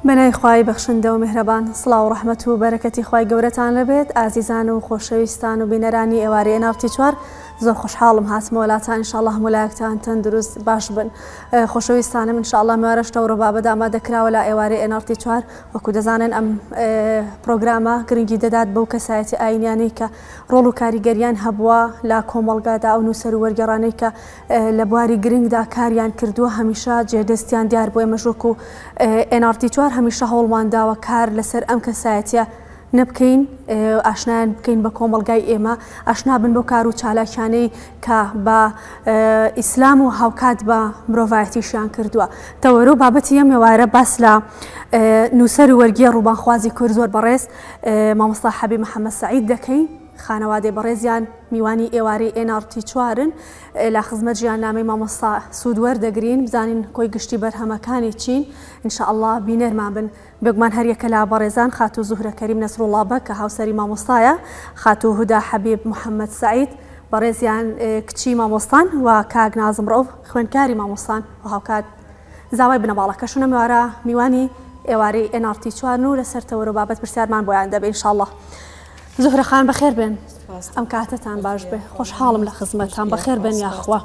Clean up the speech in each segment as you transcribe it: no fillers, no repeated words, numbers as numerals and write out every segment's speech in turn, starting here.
بەنای خوای بەخشندە و میهرەبان، سڵاو و ڕەحمەت و بەرەکەتی خوای گەورەتان لەبێت. ئازیزان و خۆشەویستان و بینەرانی ئێوارەی ناوتی چوار، زۆر خۆشحاڵم هاتمەوە وڵاتان. ئینشاءالله هەموو لایەکتان تەندروست باش بن. خۆشەویستانم ئینشاءالله میوارە شتە و ڕۆبابەت ئامادەکراوە لە ئێوارەی ناوتی چوار. وەکو دەزانن ئەم پرۆگرامە گرنگی دەدات بەو کەسایەتی ئاینیانەی کە ڕۆڵ و کاریگەریان هەبووە لە کۆمەڵگادا و نووسەر و وەرگێڕانەی کە لە بواری گرنگدا کاریان کردووە، هەمیشە جێدەستیان دیار بووە. مەژووک و ناوتی چوار هەمیشە هەوڵمان داوە کار لەسەر ئەم کەسایەتیە نەبکەین، ئاشنایان بکەین بە کۆمەڵگای ئێمە، ئاشنا بن بۆ کار و چالاکیانەی کە بە ئیسلام و هاوکات بە مرۆڤایەتیشیان کردووە. تەوەرە و بابەتی ئەم ئێوارە باس لە نووسەر و وەرگێڕ ڕووبانخوازی کورد زۆر بەڕێز مامۆستا حەبیب محەممەد سەعید دەکەین. خانەوادەی بەڕێزیان میوانی ئێوارەی ناوتی چوارن. لە خزمەت ژیاننامەی مامۆستا سوودوەردەگرین، بزانین کۆی گشتی بەرهەمەکانی چین. ئینشاءالله بینەرمان بن. بێگومان هەریەکە لە بەڕێزان خاتو زوهرە کەریم نەسڕوڵڵابە کە هاوسەری مامۆستایە، خاتو هودا حەبیب محەممەد سەعید بەڕێزیان کچی مامۆستان و کاک نازم ڕۆڤ خوێندکاری مامۆستان و هاوکات زاوای بنەباڵەکەشونە میوارە میوانی ئێوارەی ناوتی چوارن و لەسەرتەوە بابەت پرسیارمان بۆیان دەبێت. ئینشاءالله زهرە خان بەخێر بن، ئەم کاتتان باش بێ، خۆشحاڵم لە خزمەتان، بەخێر بن یاخوا.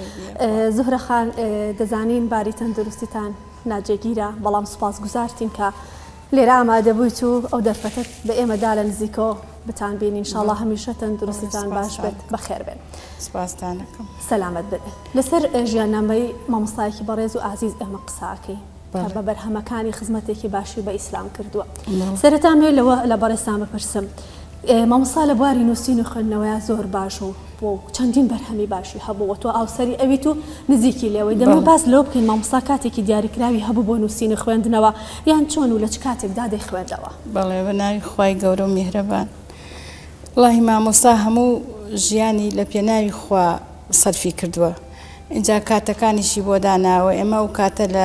زهرە خان دەزانین باری تەندروستیتان ناجێگیرە، بەڵام سوپاس گوزارتین کە لێرە ئامادە بوویت و ئەو دەرفەتت بە ئێمەدا لە نزیکەوە بتان بینین. ئینشاءالله هەمیشە تەندروستیتان باش بێت، بەخێر بن. سپاسدانەکەم. سەلامەت بن. لەسەر ژیاننامەی مامۆستایەکی بەڕێز و ئازیز ئێمە قساکەی کە بە بەرهەمەکانی خزمەتێکی باشی بە ئیسلام کردووە. سەرەتا مێ لەوە لە بەڕێزان بپرسم، مامۆستا لە بواری نووسین و خوێندنەوەیە زۆر باش و بۆ چەندین بەرهەمی باشی هەبوو، تۆ ئاوسەری ئەویت و نزیکی لێەوەی. دەمە باس لەوە بکەین مامۆستا کاتێکی دیاریکراوی هەبوو بۆ نووسین و خوێندنەوە، یان چۆن و لە چ کاتێکدا دەیخوێندەوە؟ بەڵێ بە ناوی خوای گەورە و میهرەبان. وڵاهی مامۆستا هەموو ژیانی لە پێناوی خوا سەرفی کردووە. اینجا کاتەکانیشی بۆ داناوە. ئێمە ئەو کاتە لە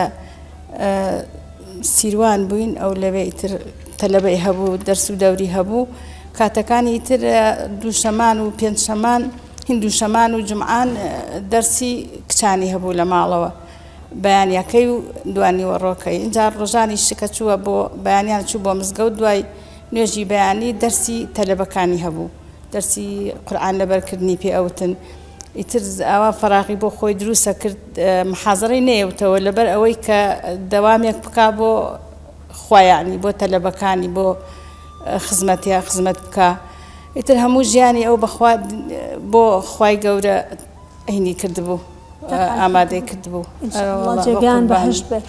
سیروان بووین، ئەو لەوێ ئیتر تەلەبەی هەبوو، دەرس و دەوری هەبوو. کاتەکانی تر دووشەمان و پێنجشەمان، هیندووشەمان و جمعان دەرسی کچانی هەبوو لە ماڵەوە، بەیانیەکەی و دوانی وەڕۆکەی. اینجا ڕۆژانی شکە چووە بۆ بەیانیان چوو بۆ مزگەوت، دوای نوێژی بەیانی دەرسی تەلەبەکانی هەبوو، دەرسی قورئان لەبەرکردنی پێ ئەوتن. ئیتر ئەوە فەراغی بۆ خۆی دروستە کرد، محازەڕەی نەیەوتەوە لەبەر ئەوەی کە دەوامێک بکا بۆ خۆیانی، بۆ تەلەبەکانی، بۆ خزمەتیا خزمەت بکە. ئیتر هەموو ژیانی ئەو بۆ خوای گەورە ئەینی کردبوو، ئامادەی کردبوو. جێگیان بەهشت بێت.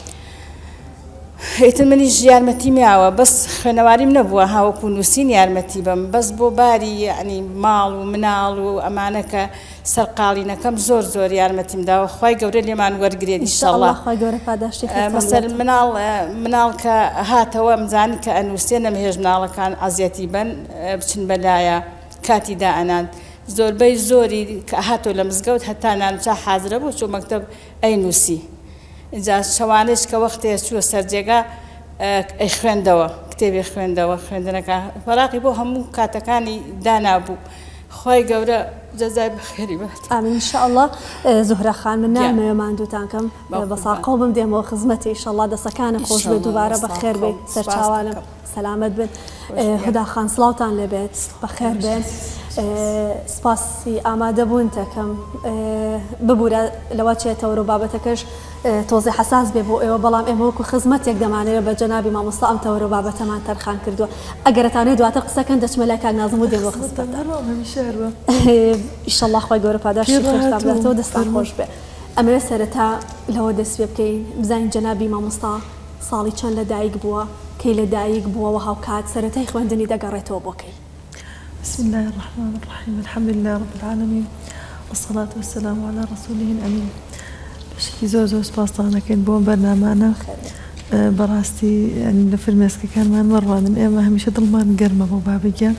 ئیتر منیش یارمەتی میاوە، بەس خوێنەواریم نەبووە، هاوکو نووسین یارمەتی بم، بەس بۆ باری یعنی ماڵ و مناڵ و ئەمانەکە سەرقاڵینەکەم زۆر یارمەتیم داوە. خوای گەورە لێمان وەرگرێت ئینشاءالله. مەسەل مناڵ کە هاتەوە مزانی کە ئەنووسێ نەمهێژ مناڵەکان عەزیەتی بن بچن بەلایە کاتی دائەنان. زۆربەی زۆری کە هاتۆ لە مزگەوت هەتا نانچە حازرە بوو چۆ مەکتەب ئەینووسی. اینجا شەوانش کە وەختەیە چووە سەرجێگا ئەی خوێندەوە، کتێبی خوێندەوە، خوێندنەکە فەراقی بۆ هەموو کاتەکانی دانابوو. خوای گەورە جەزای بەخێری بات. ئامین ئینشاءالله. زهرە خان من نامەوێ ماندووتان کەم، بە ساقەو بم دێمەوە خزمەتی ئینشاءالله دەسەکانە خۆش بێت، دووبارە بەخێر بێت، سەرچاوانم سەلامەت بن. هودا خان سڵاوتان لەبێت، بەخێر بێن. سپاسی ئامادە بوون تەکەم ببوورە لەوە چێتەوە و بابەتەکەش تۆزی حساس بێ بۆ ئێوە، بەڵام ئێمە وەکو خزمەتێک دەمانەوێت بە جەنابی مامۆستا ئەم تەوەرە و بابەتەمان تەرخان کردووە. ئەگەرتانەیە دواتر قسەکەن دەچمە لای کاک نازم و دێمەوە خزمەتە. ئیشەڵڵا خوای گەورە پاداشی خێرتان بداتەوە، دەستان خۆش بێ. ئەمەوێت سەرەتا لەوە دەست پێ بکەین، بزانین جەنابی مامۆستا ساڵی چەند لەدایک بووە، کەی لەدایک بووەوە هاوکات سەرەتای خوێندنی دەگەڕێتەوە بۆکەی؟ بسم الله الرحمن الرحيم الحمد لله رب العالمين والصلاة والسلام على رسوله الأمين. بشكل زوز سپاسدانەکەین بۆ بەرنامانە. بەڕاستی لە فرمێسکەکانمان وەڕوانن، ئێمە هەمیشە دڵمان گەرمە بۆ بابەگیان،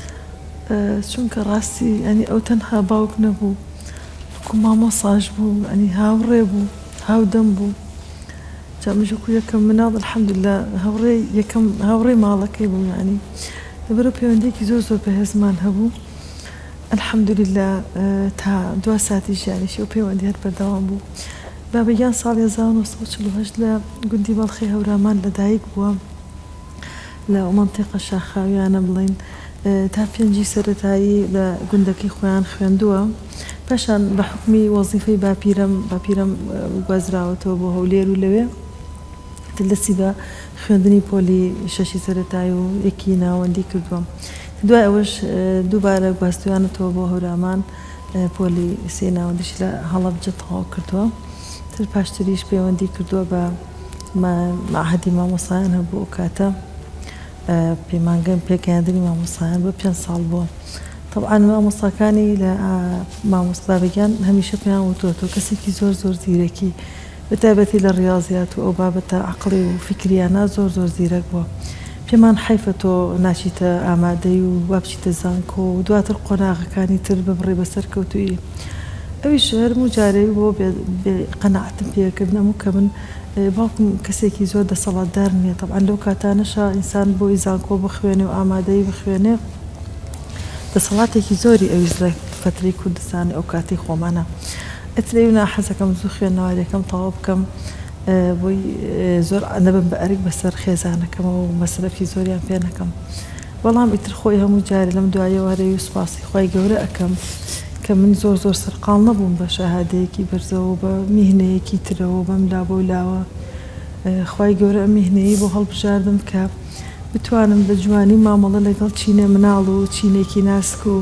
چونکە ڕاستی ئەو تەنها باوک نەبوو، وەکو مامۆساژ بوو، هاوڕێ بوو، هاودەم بوو. جا مژوکو یەکەم مناڵ الحەمدوللا یەکەم هاوڕێی ماڵەکەی بوو، لەبەرە پەیوەندێکی زۆر بەهێزمان هەبوو. الحەمدوللا تا دوا ساتی ژیانیشی و پەیوەندی هەر بەردەوام بوو. بابەگیان ساڵی 1940 لە گوندی بەڵخی هەورامان لەدایک بووە لە مەنتیقە شاخاویانە بڵین تا پێنجی سەرەتایی لە گوندەکەی خۆیان خوێندووە پاشان بە حکمی وەزیفەی باپیرەم گوازراوەتەوە بۆ هەولێر و لەوێ دەستی بە خوێندنی پۆلی شەشی سەرەتایی و یەکی ناوەندی کردووە دوای ئەوەش دووبارە گواستویانەتەوە بۆ هەورامان پۆلی سێ ناوەندیش لە هەڵەبجە تەواو کردووە تر پاشتریش پەیوەندی کردووە بە معهەدی مامۆسایان هەبوو ئەو کاتە پەیمانگەم پێگەیاندنی مامۆسایان بە 5 ساڵ بووە طبعاً مامۆستاکانی لە مامۆستابەگیان هەمیشە پێیان وتوەوە کەسێکی زۆر زیرەکی بەتایبەتی لە ڕیاضیات و ئەو بابەتە عەقڵی و فکریانە زۆر زیرەک بووە پێمان حیفە تۆ ناچیتە ئامادەی و وابچیتە زانکۆ و دواتر قۆناغەکانی تر ببڕێ بەسەر کەوتووی ئەویش هەرموو جارەی بۆ قەناعەتم پێکردنەموو کە من باوکم کەسێکی زۆر دەسەڵاتدار نییە طبعاً لەو کاتانەشە ئینسان بۆی زانکۆ بخوێنێ و ئامادەی بخوێنێ دەسەڵاتێکی زۆری ئەویش لە فترەی کوردستانی ئەو کاتی خۆمانە ئەترێونا حەزەکەم زوو خوێندنەوارەکەم تەواو بکەم بۆی زۆر نەبم بە ئەرک بەسەر خێزانەکەمەوە و مەسرەفی زۆریان پێ نەکەم بەڵام ئیتر خۆی هەموو جارێ لەم دوایەوارەی و سوپاسی خۆی گەورە ئەەکەم کە من زۆر سەرقاڵ نەبووم بە شەهادەیەکی بەرزەوە بە میهنەیەکی ترەوە بەم لا بۆ لاوە خۆی گەورە ئەم میهنەیە بۆ هەڵبژاردم کە بتوانم بە جوانی مامەڵە لەگەڵ چینە مناڵ و چینێکی ناسک و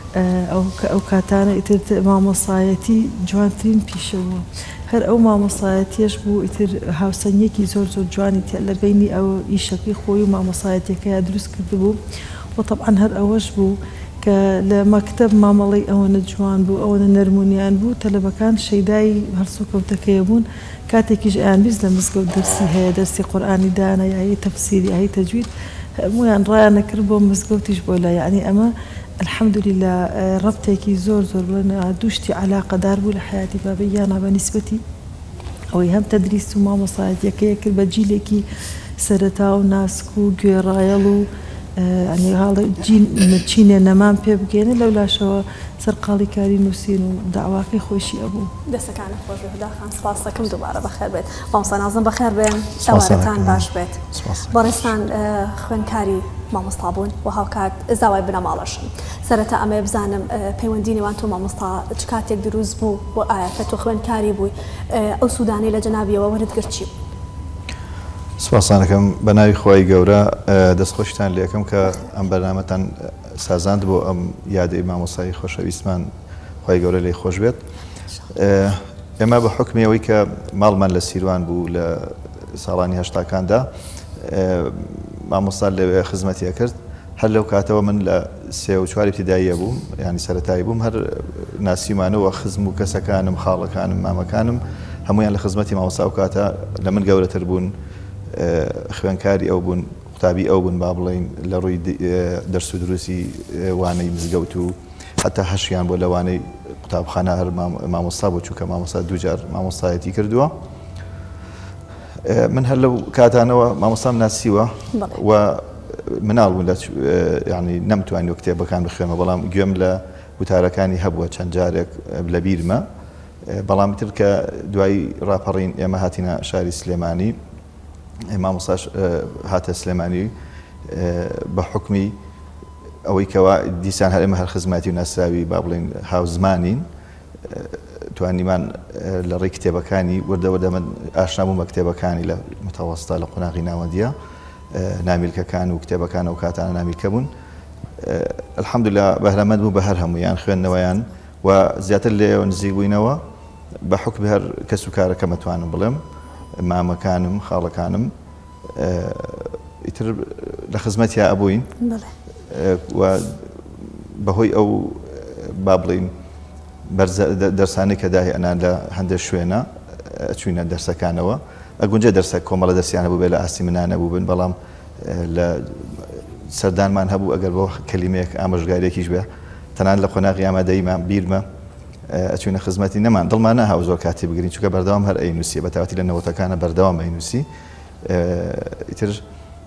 ئەو کاتانە ئیتر مامۆسایەتی جوانترین پیشە بووە هەر ئەو مامۆسایەتیش بوو ئیتر هاوسەنگێکی زۆر جوانی تێ لە بینی ئەو ئیشەکەی خۆی و مامۆسایەتەکەیان دروست کردبوو و طبعاً هەر ئەوەش بوو کە لە مەکتەب مامەڵەی ئەوەنە جوان بوو ئەوەنە نەرمونیان بوو تەلەبەکان شەیدای هەرسوکەوتەکەیە بوون کاتێکیش ئەیان بیست لە مزگەوت دەرسی هەیە دەرسی قورئانی دانا یاهی تەفسیری یاهی تەجوید هەموویان ڕایانە کرد بۆ مزگەوتیش بۆ لا یعنی ئەمە الحەمدولله ڕەبتێکی زۆر بڵێن دووشتی عەلاقەدار بوو لە حیاتی بابەیانە بە نیسبەتی ئەوەی هەم تەدریس و مامۆسایەتیەکەیە کرد بە جیلێکی سەرەتا و ناسک و گوێڕایەڵ و ئەنی هاڵە چینێ نەمان پێ بگەێنێ لەولاشەوە سەرقاڵی کاری نووسین و داواکەی خۆشی ئەبوو دەستەکانە خۆش داخان سپاس دەکەم دووبارە بەخێر بێت مامۆستا نازم بەخێر بێن ئەوارەتان باش بێت بەڕێستان خوێندکاری مامۆستا بوون و هاوکات زاوای بنەماڵەشن سەرەتا ئەمە بزانم پەیوەندی نێوان تۆ مامۆستا چ کاتێک دروست بوو و ئایا کە تۆ خوێندکاری بووی ئەو سوودانەی لە جەنابیەوە وەرت چی بوو سپاسانەکەم بە ناوی خۆی گەورە دەستخۆشتان لێ یەکەم کە ئەم بەرنامەتان سازاند بۆ ئەم یادەی مامۆستای خۆشەویستمان خۆی گەورە لێی خۆش بێت ئێمە بە حکمی ئەوەی کە ماڵمان لە سیروان بوو لە ساڵانی هەشتاکاندا مامۆستا لەوێ خزمەتیە کرد هەر لەو کاتەوە من لە 3 و 4 ابتیداییە بووم ینی سەرەتایی بووم هەر ناسیمانەوە خزم و کەسەکانم خاڵەکانم مامەکانم هەمویان لە خزمەتی مامۆستا و کاتە لە من گەورەتر بوون خوێنکاری ئەو بوون قوتابی ئەو بوون با بڵین لە ڕووی دەرس و دروستی وانەی مزگەوت و حتا هەشیان بۆ لەوانەی قوتابخانە هەر مامۆستا بۆ چووکە مامۆستا دووجار مامۆستایەتی کردووە من هەر لەو کاتانەوە مامۆستام ناسیوە و مناڵ بوون ینی نەمتوانی کتێبەکان بخوێنمە بەڵام گوێم لە وتارەکانی هەبووە چەند جارێک لە بیرمە بەڵام تر کە دوای ڕاپەڕین ئێمە هاتینە شاری سلێمانی مامۆستاش هاتە سلێمانی بە حکمی ئەوەی کەوا دیسان هەر ئێمە هەر خزمەتی و ناسراوی با بڵێن هاوزمانین توانیمان لە ڕێی کتێبەکانی وردەوەدە من ئاشنا بووم بە کتێبەکانی لە متەوەستا لە قۆناغی ناوەندیە نامیلکەکان و کتێبەکان و کاتانە نامیلکە بوون الحەمدولله بەهرەمەند بوو بە هەر هەمویان خوێندنەوەیان و زیاتر لێەوە نزیک بووینەوە بە حکم هەر کەس و کارەکە مەتوانم بڵێم مامەکانم خاڵەکانم ئیتر لە خزمەتیا ئەبووین و بەهۆی ئەو با بڵین دەرسانی کە داهی ئەنان لە هەندێک شوێنە ئەچوینە دەرسەکانەوە ئەگونجە دەرسە کۆمەڵە دەرسیانە بوو بێ لە ئاستی منانە بوو بن بەڵام لە سەردانمان هەبوو ئەگەر بۆ کەلیمەیەک ئامۆژگارێکیش بێ تەنان لە قۆناغی ئامادەیمان بیرمە ئەچوینە خزمەتی نەمان دڵمان ناهاو زۆر کاتی بگرین چونکە بەردەوام هەر ئەینووسی بە تاواتی لە نەوەتەکانە بەردەوام ئەینووسی ئیتر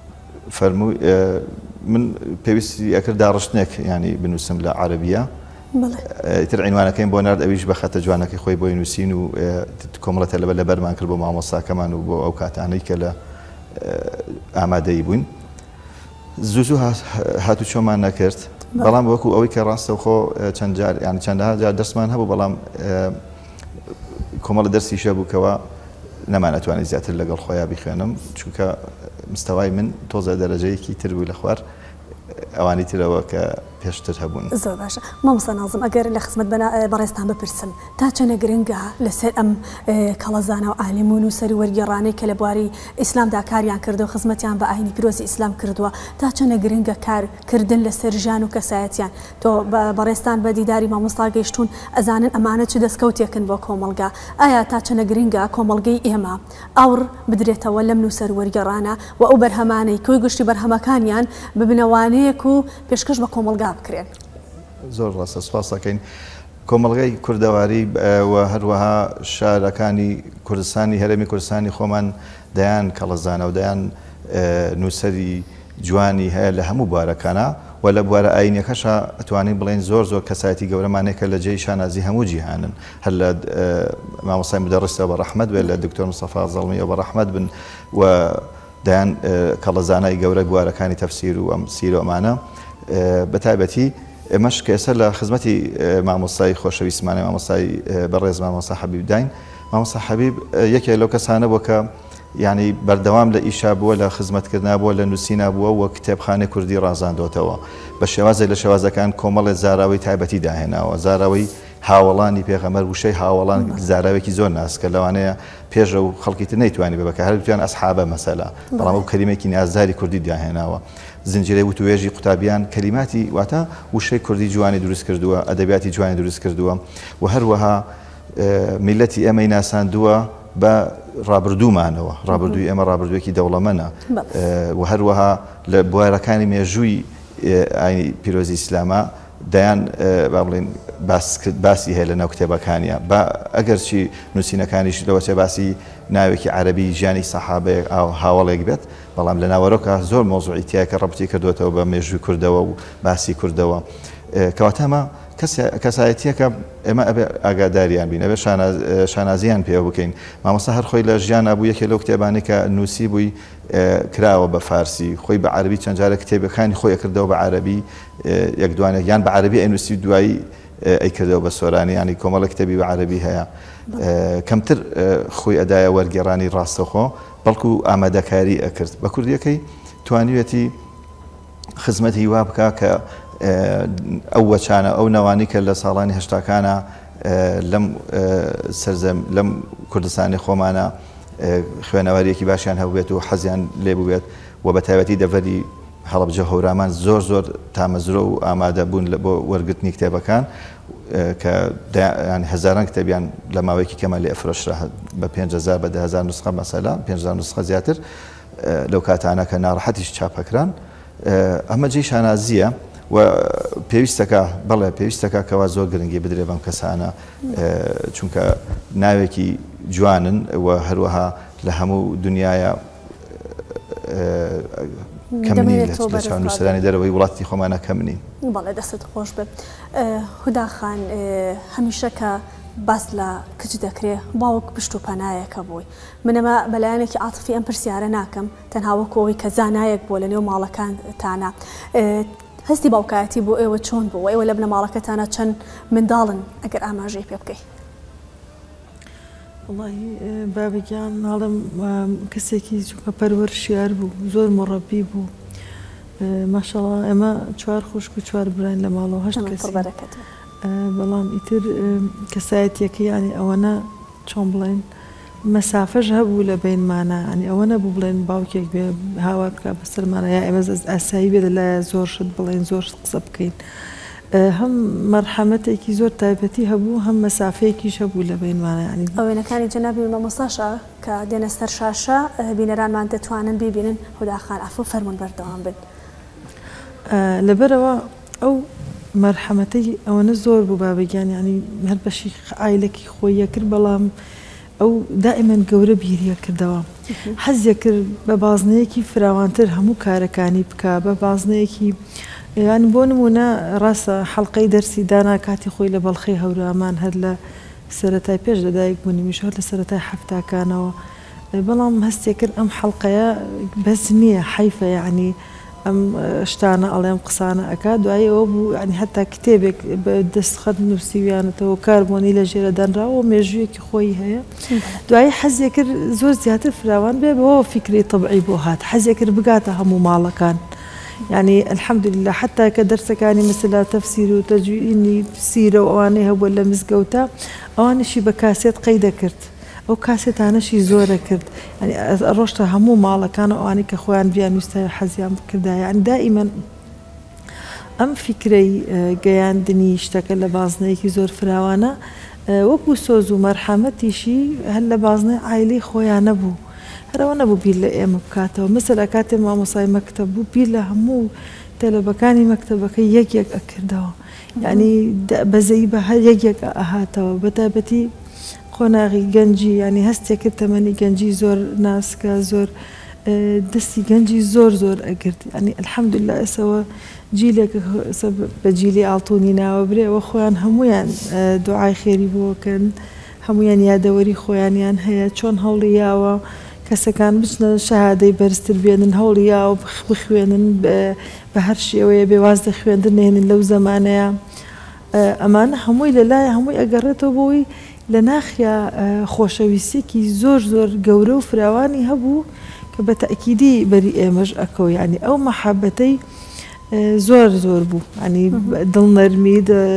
فەرمووی من پێویستی ئەکرد داڕشتنێک ینی بنووسم لە عەرەبیە ئیتر عینوانەکەین بۆ نرد ئەویش بە خەتە جوانەکەی خۆی بۆی نووسین و کۆمەڵەتە لەبەر لەبەرمان کرد بۆ مامۆستاکەمان و بۆ ئەو کاتانەی کە لە ئامادەی بووین زوو هاتو چۆمان نەکرد بەڵام وەکو ئەوەی کە ڕاستەوخۆ چەند جار یان چەندەها جار دەرسمان هەبوو بەڵام کۆمەڵە دەرسیشە بووکەوە نەمانەتوانێت زیاتر لەگەڵ خۆیان بخوێنم چونکە مستەوای من تۆزە دەرەجەیەکی تر بوو لە خوار ئەوانی ترەوە کە پێشتر هەبوون. زۆر باشە مامۆستا نازم ئەگەر لە خزمەت بەڕێستان بپرسم تا چەنە گرنگە لەسەر ئەم کەڵەزانە و عالمون و سەری وەرگێڕانەی کە لە بواری ئیسلامدا کاریان کردو و خزمەتیان بە ئاینی پیرۆزی ئیسلام کردووە تا چەنە گرنگە کارکردن لەسەر ژیان و کەسایەتیان تۆ بەڕێستان بە دیداری مامۆستا گەیشتون ئەزانن ئەمانە چ دەستکەوتێکن بۆ کۆمەڵگا ئایا تا چەنە گرنگە کۆمەڵگەی ئێمە ئەوڕ بدرێتەوە لەم نووسەر وەرگێڕانە و ئەو بەرهەمانەی کۆی گشتی بەرهەمەکانیان ببنەوانەیەک و پێشکەش بە کۆمەڵگا بکرێن. زۆر ڕاستە سپاس دەکەین کۆمەڵگەی کوردەواری و هەروەها شارەکانی کوردستانی هەرێمی کوردستانی خۆمان دەیان کەڵەزانە و دەیان نووسەری جوانی هەیە لە هەموو بوارەکانە و لە بوارە ئاینیەکەشە ئەتوانین بڵێن زۆر کەسایەتی گەورەمانێکە لە جێی شانازی هەموو جیهانن هەر لە مامۆستای مدەڕیسەوە بە ڕەحمەت بێت لە دکتۆر مستەفا زەڵمیەوە بە ڕەحمەت بن و دەیان کەڵەزانای گەورە بوارەکانی تەفسیر و ئەم سیر و ئەمانە بەتایبەتی ئێمەش کە ئێستا لە خزمەتی مامۆستای خۆشەویستمانە مامۆستای بەڕێز مامۆستا حەبیب داین مامۆستا حەبیب یەکێک لەو کەسانە بووە کە یعنی بەردەوام لە ئیشا بووە لە خزمەتکردنا بووە لە نووسینا بووە و کتێبخانەی کوردی ڕازاندۆتەوە بە شێوازێک لە شێوازەکان کۆمەڵێک زاراوەی تایبەتی داهێناوە زاراوەی هاوڵانی پێغەمبەر وشەی هاوڵان زاراوێکی زۆر ناسکە لەوانەیە پێشە و خەڵکی تر نەیتوانی بە بەکە هەرتویان ئەسحابە مەسەلا بەڵام ئەو کەلیمێکی نازداری کوردی داهێناوە زنجیرەی وتوێژی قوتابیان کەلیماتی واتە وشەی کوردی جوانی دروست کردووە ئەدەبیاتی جوانی دروست کردووە و هەروەها میلەتی ئێمەی ناساندووە بە ڕابردوومانەوە ڕابردووی ئێمە ڕابردوویەکی دەوڵەمەنە و هەروەها لە بوارەکانی مێژووی ئاینی پیرۆزی ئیسلامە دەیان با بڵێن باسی هەیە لە ناو کتێبەکانیە ئەگەر چی نووسینەکانیش لەوە چێ باسی ناوێکی عەرەبی ژیانی سەحابەیەک هاوڵێک بێت بەڵام لە ناوەڕۆکە زۆر مۆزوعی تایە کە ڕەبتی کردوێتەوە بە مێژووی کوردەوە و باسی کوردەوە کەواتەمە کەسایەتیەکە ئێمە ئەبێ ئاگاداریان بین ئەبێ شانازیان پێ بکەین مامۆستا هەر خۆی لە ژیانە بوو یەکێک لەو کتێبانەی کە نووسی بووی کراوە بە فارسی خۆی بە عەرەبی چەند جارە کتێبەکانی خۆی کردەوە بە عەرەبی یەک دوانێ یان بە عەرەبی ئەنووسی دوایی ئەیکردەوە بە سۆرانی ینی کۆمەڵە کتێبی بە عەرەبی هەیە کەمتر خۆی ئەدایە وەرگێڕانی ڕاستەوخۆ بەڵکو ئامادەکاری ئەکرد بە کوردیەکەی توانیوێتی خزمەتی وا بکە کە ئەو وەچانە ئەو نەوانی کە لە ساڵانی هەشتاکانە لەم کوردستانی خۆمانە خوێنەوەریەکی باشیان هەبوێت و حەزیان لێبوو بێت و بە تایبەتی دەڤەری هەڵەبجە هەورامان زۆر تامەزرۆ و ئامادە بوون بۆ وەرگرتنی کتێبەکان کە هەزاران کتێبیان لە ماوەیەکی کەمە لێ ئەفرۆشرا بە 5,000 بە 10,000 نسخە مەسەلا 5,000 نسخە زیاتر لەو کاتانە کە ناڕەحەتیش چاپەکران ئەمە جێی شانازیە و پێویستەکە بەڵێ پێویستەکە کەوا زۆر گرنگی بدرێ بەم کەسانە چونکە ناوێکی جوانن و هەروەها لە هەموو دنیاە کەمنی لە چاو نووسەرانی دەرەوەی وڵاتی خۆمانە کەمنی بەڵێ دەستت خۆش بێت هودا خان هەمیشە کە باس لە کچ دەکرێ باوک پشت و پەنایەکە بووی منەمە بەلایەنێکی عاتفی ئەم پرسیارە ناکەم تەنها وەکەوەی کە زانایەک بۆ لە نێو ماڵەکانتانە هەستی باوکایەتی بۆ ئێوە چۆن بوو ئێوە لە بنە ماڵەکەتانە چەند منداڵن ئەگەر ئاماژەی پێ بکەیت وڵی بابگیان ناڵم کەسێکی چونکە پەروەر شیار بوو زۆر مڕەبی بوو ماشەڵڵا ئێمە 4 خوشک و 4 بران لە ماڵەوە 8 کەس بەڵام ئیتر کەسایەتیەکە ینی ئەوەنە چۆن بڵێن مەسافەش هەبوو لە بینمانە ئەنی ئەوە نەبوو بڵێن باوکێک بێ هاوا بکە بەسەرمانە یا ئێمە ئاسایی بێت لە زۆر شت بڵێن زۆر قسە بکەین هەم مەرحەمەتێکی زۆر تایبەتی هەبوو هەم مەسافەیەکیش هەبوو لە بینمانە ینی ئەوێنەکانی جەنابی مامۆستاشە کە دێنە سەر شاشە بینەرانمان دەتوانن ببینن هوداخان ئەفو فەرمون بەردەوام بن لەبەرەوە ئەو مەرحەمەتەی ئەوەنە زۆر بوو بابگیان ینی هەر بەشی ئایلەکی خۆیە کرد بەڵام ئەو دائیمەن گەورە بیریە کردەوە حەزیە کرد بە بازنەیەکی فراوانتر هەموو کارەکانی بکە بە بازنەیەکی يعني بۆ نمونە ڕاستە حەڵقەی دەرسی دانا کاتی خۆی لە بەڵخەی هەورامان هەر لە سەرەتای پێش لەدایک بوونیمیش هەر لە سەرەتای هەفتاکانەوە بەڵام هەستێ کرد ئەم حەڵقەیە بەس نییە حیفە یعنی ئەم شتانە ئەڵێم قسانە ئەکات دوایی ئەوە بوو ینی هەتا کتێبێک بە دەستخەت نووسیویانەتەوە کاربوونی لە ژێرە دانراوە مێژوویەکی خۆی هەیە دوایی حەزێ کرد زۆر زیاتر فراوان بێ بەوە فکری طبعی بۆ هات حەزێ کرد بگاتە هەموو ماڵەکان يعني الحمد لله حتى كدرسكاني مثل تفسير وتجويني سيرة وأواني هو ولا مزقوتا أواني شي بكاسيت قيدة كرت أو كاسيت أنا شي زورة كرت يعني الرشطة همو مالا كانوا أواني كأخوان بيان يستوي حزيان كردا يعني دائما أم فكري جيان دني اشتكى لبعضنا كي زور فراوانا وكو سوزو مرحمتي شي هلا بعضنا عائلي خويا نبو هەرەوە نەبوو بیر لە ئێمە بکاتەوە مەسەلا کاتێ مامۆسای مەکتەب بوو بیر لە هەموو تەلەبەکانی مەکتەبەکەی یەک ئەکردەوە یعنی بەزەی بە هەر یەک ئەهاتەوە بەتایبەتی قۆناغی گەنجی ینی هەستێک کرد تەمەنی گەنجی زۆر ناسکە زۆر دەستی گەنجی زۆر ئەگرت ینی الحەمدولله ئێسەوە جیلێک بە جیلی ئاڵتوونی ناوە برێەوە خۆیان هەمویان دوعای خێری بۆکەن هەمویان یادەوەری خۆیانیان هەیە چۆن هەوڵی یاوە کەسەکان بچنە شەهادەی بەرزتر بێنن هەوڵی یاوە بخوێنن بە هەر شێوەیە بێواز دەخوێندن نێنن لەو زەمانەیە ئەمانە هەمووی لەلایە هەمووی ئەگەڕێتەوە بۆی لە ناخیا خۆشەویستێکی زۆر گەورە و فراوانی هەبوو کە بە تەئکیدی بەری ئێمەش ئەکەو یعنی ئەو مەحەبەتەی زۆر بوو ینی دڵنەرمی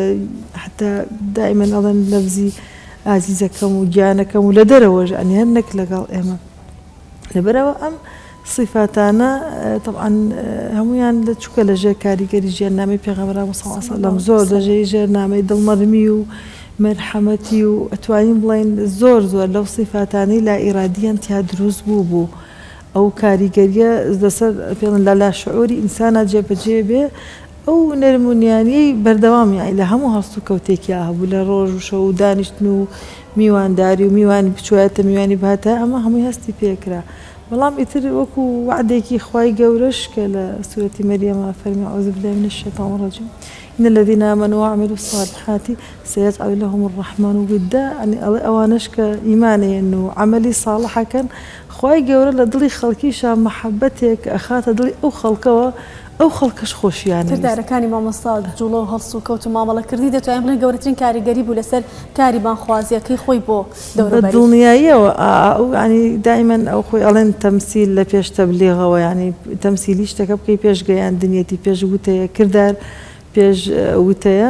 حتا دائما ئەڵێن لەفزی ئازیزەکەم و گیانەکەم و لە دەرەوەژ ئەنی هەر نەک لەگەڵ ئێمە لەبەرەوە ئەم صفاتانە طبعا هەمویان لە چووکە لە ژێر کاریگەری ژێرنامەی پێغەمبەر صلی الله علیه و سلم زۆر لە ژێرنامەی دڵنەرمی و مەرحەمەتی و ئەتوانین بڵێن زۆر لەو صفاتانەی لا ئیرادیان تیا دروست بوو ئەو کاریگەریە لەسەر پێڵێن لا شعوری ئینسانە جێبەجێ بێ ئەو نەرمونیانی بەردەوام یعنی لە هەموو هەڵست و کەوتێکیا هەبوو لە ڕۆژ و شەو و دانیشتن و میوانداری و میوانی بچوایەتە میوانی بهاتە ئەمە هەمووی هەستی پێکرا بەڵام ئیتر وەکو وعدێکی خوای گەورەش کە لە سورەتی مەریەمە فەرمی ئەعوذ بالله من الشیطان الرجیم إن الذين آمنوا وعملوا الصالحات سيجعل لهم الرحمن ودا يعني أوانش كإيماني إنه عملي صالحة كان خوای گەورە لە دڵی خەڵکیشە محەبەتێک ئەخاتە دڵی ئەو خەڵکەوە ئەو خەڵکەش خۆشییانە دارەکانی مامۆستا جوڵە و هەڵس و کەوت و مامەڵەکردی دەتوانین بڵێن گەورەترین کاریگەری بوو لەسەر کاری بانخوازیەکەی خۆی بۆ دەوروبەری دڵنیاییەوە ینی دائما ئەو خۆی ئەڵێن تەمسیل لە پێش تەبلیغەوە ینی تەمسیلی شتەکە بکەی پێش گەیاندنیەتی پێش وتەیە کردار پێش وتەیە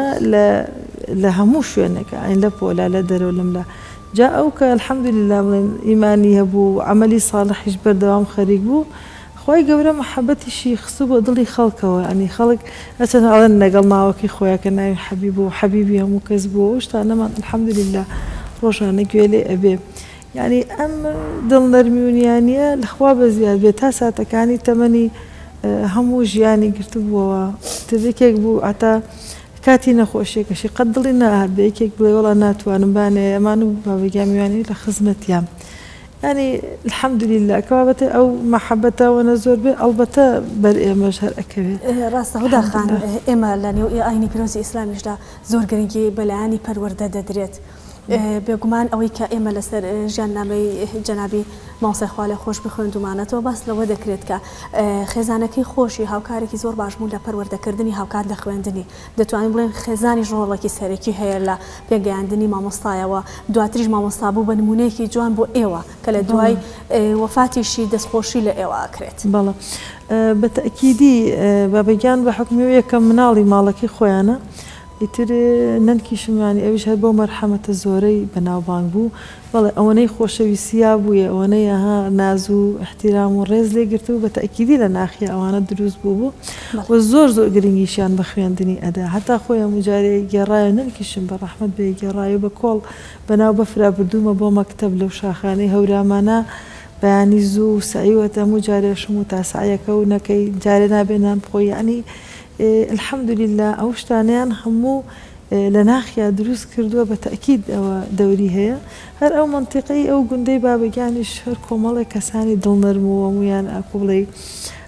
لە هەموو شوێنێکە ئەین لە پۆلا لە دەرەوە لەملا جا ئەو کە الحەمدولله بڵێن ئیمانی هەبوو عەمەلی ساڵحیش بەردەوام خەریک بوو خوای گەورە محەبەتیشی خستو بۆ دڵی خەڵکەوە ئەنی خەڵک ئەچەند ئەڵێن لەگەڵ ناوەکی خۆیان کە ناوی حەبیب و حەبیبی هەموو کەس بووە ئەو شتانەمان الحەمدولله ڕۆژانە گوێ لێ ئەبێ یعنی ئەم دڵنەرمیونیانیە لەخوا بە زیاد بێت تا ساتەکانی تەمەنی هەموو ژیانی گرتبووەوە تێکێک بوو ئەتا کاتی نەخۆشیەکەشی قەت دڵی نەهات بە یەکێک بڵێ وەڵا ناتوانم بانێ ئەمان و بابەگامیوانی لە خزمەتیان يعني الحمد لله كوابت أو محبته ونزور به البته بر مجهر أكبر راسته هدا خان إما لاني أيني بروزي إسلامي جدا زور قرنجي بلعاني پرورده دريت بێگومان ئەوەی کە ئێمە لەسەر ژیاننامەی جەنابی مامۆستای خوا لێ خۆش بخوێندومانەتەوە باس لەوە دەکرێت کە خێزانەکەی خۆشی هاوکارێکی زۆر باشبوون لە پەروەردەکردنی هاوکات لە خوێندنی دەتوانین بڵێن خێزانی ژۆڵێکی سەرەکی هەیە لە پێگەیاندنی مامۆستایەوە دواتریش مامۆستا بوو بە نمونەیەکی جوان بۆ ئێوە کە لە دوای وەفاتیشی دەستخۆشی لە ئێوە ئاکرێت بەڵێ بەتەئکیدی بابەگیان بە حکمی یەکەم مناڵی ماڵەکەی خۆیانە ئیتر نەنکیشم ینی ئەویش هەر بۆ مەرحەمەتە زۆرەی بەناوبانگ بوو بەڵێ ئەوەنەی خۆشەویستیا بووە ئەوەنەی ئەها ناز و احتیرام و ڕێز لێگرتو بە تەئکیدی لە ناخیە ئەوانە دروست بوو و زۆر گرنگیشیان بە خوێندنی ئەدا هەتا خۆیان مجارێ گێڕایە نەنکیشم بە ڕەحمەت بێ گێڕایە بە کۆڵ بەناو بەفرا بردوومە بۆ مەکتەب لەو شاخانەی هەورامانە بەیانی زوو سعیوەتە مجارێشم و تاسعەکە و نەکەی جارێ نابێنان بخۆی ینی الحمد لله ئەو شتانیان هەموو لە ناخیا دروست کردووە بە تەئکید ئەوە دەوری هەیە هەر ئەو منتیقی ئەو گوندەی بابەگیانیش هەر کۆمەڵێک کەسانی دڵنەرم و هەمویان ئاکو بڵێ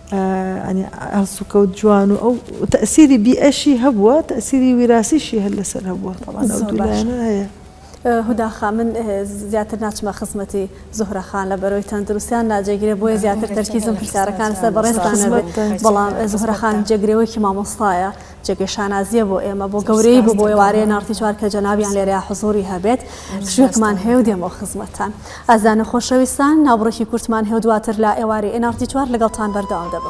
يعني هەڵسوکەوت جوان و ئەو تەسیری بیئەشی هەبووە تەسیری ویراسیشی هەر لەسەر هەبووە طبعاً ئەو دوولایەنە هەیە. هوداخا من زیاتر ناچمە خزمەتی زۆهرەخان لە بەرەوەی تەندروستیان ناجێگرێ بۆیە زیاتر تەرکیزم پرسیارەکان لەسەر بەڕێزتانە بێت بەڵام زۆهرەخان جێگرێوەیەکی مامۆستایە جێگەی شانازیە بۆ ئێمە بۆ گەورەی بوو بۆ ئێوارەیە نارتی چوار کە جەنابیان لێرەیە حزوری هەبێت شوێکمان هەیە و دێمەوە خزمەتتان ئازانە خۆشەویستان ناوبڕێکی کورتمان هەیە دواتر لە ئێوارەی نارتی چوار لەگەڵتان بەردەوام دەبم.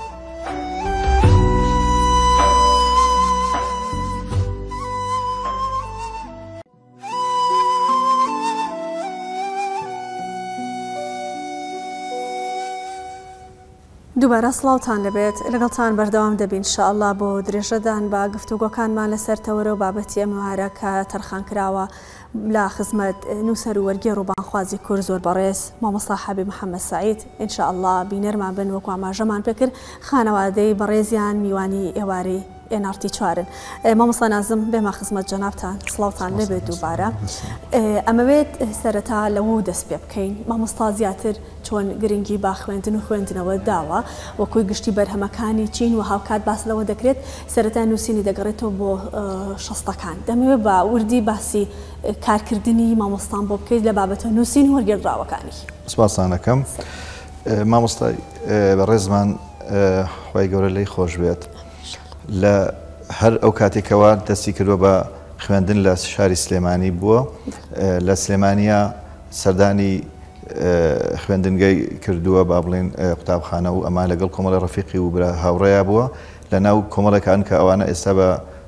دووبارە سڵاوتان لەبێت لەگەڵتان بەردەوام دەبین ئینشاءالله بۆ درێژەدان بە گفتوگۆکانمان لەسەرتەوەرە و بابەتی ئەمەوارە کە تەرخان کراوە لا خزمەت نووسەر و وەرگێڕ و بانخوازی کورد زۆر بەڕێز مامۆستا حەبیب محەممەد سعید ئینشاءالله بینەرمان بن وەکو ئاماژەمان پێکرد خانەوادەی بەڕێزیان میوانی ئێوارەی نارتی چوارن. مامۆستا نازم بێمە خزمەت جەنابتان سڵاوتان لەبێت دووبارە ئەمەوێت سەرەتا لەوە دەست پێ بکەین مامۆستا زیاتر چۆن گرنگی با خوێندن و خوێندنەوە داوە وەکوی گشتی بەرهەمەکانی چین و هاوکات باس لەوە دەکرێت سەرەتا نووسینی دەگەڕێتەوە بۆ شەستەکان دەمەوێت بە وردی باسی کارکردنی مامۆستان بۆ بکەیت لە بابەتە نووسین و وەرگێڕراوەکانی. سپاسانەکەم مامۆستای بەڕێزمان خوای گەورە لێی خۆش بێت لە هەر ئەو کاتێکەوە دەستی کردووە بە خوێندن لە شاری سلێمانی بووە لە سلێمانیا سەردانی خوێندنگەی کردووە با بڵێن قوتابخانە و ئەمان لەگەڵ کۆمەڵە ڕەفیقی و برا هاوڕێیا بووە لە ناو کۆمەڵەکان کە ئەوانە ئێستا بە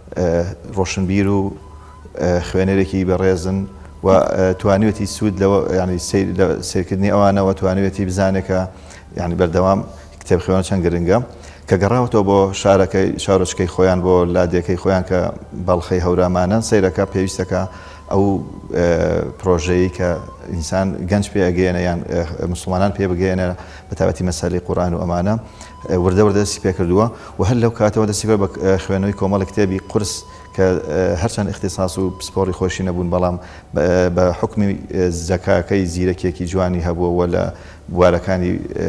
ڕۆشنبیر و خوێنەرێکی بەڕێزن و توانیوەتی سوود لەوە ینی سیرکردنی ئەوانەوە توانیوەتی بزانێکە ینی بەردەوام کتێب خوێنە چەند گرنگە کە گەڕاوەتەوە بۆ شارۆچکەی خۆیان بۆ لادیەکەی خۆیان کە باڵخەی هەورامانە سەیرەکە پێویستەکە ئەو پرۆژەیە کە ئینسان گەنج پێ ئەگەێنە یان مسلمانان پێ بگەێنە بە تایبەتی مەسەلەی قورئان و ئەمانە وردە دەستی پێ کردووە و هەر لەو کاتەوە دەستی بە خوێنەوەی کۆمەڵە کتێبی قورس کە هەرچەند اختصاص و پسپۆڕی خۆشی نەبوون بەڵام بە حکمی زەکاکەی زیرەکێکی جوانی هەبووە و لە بوارەکانی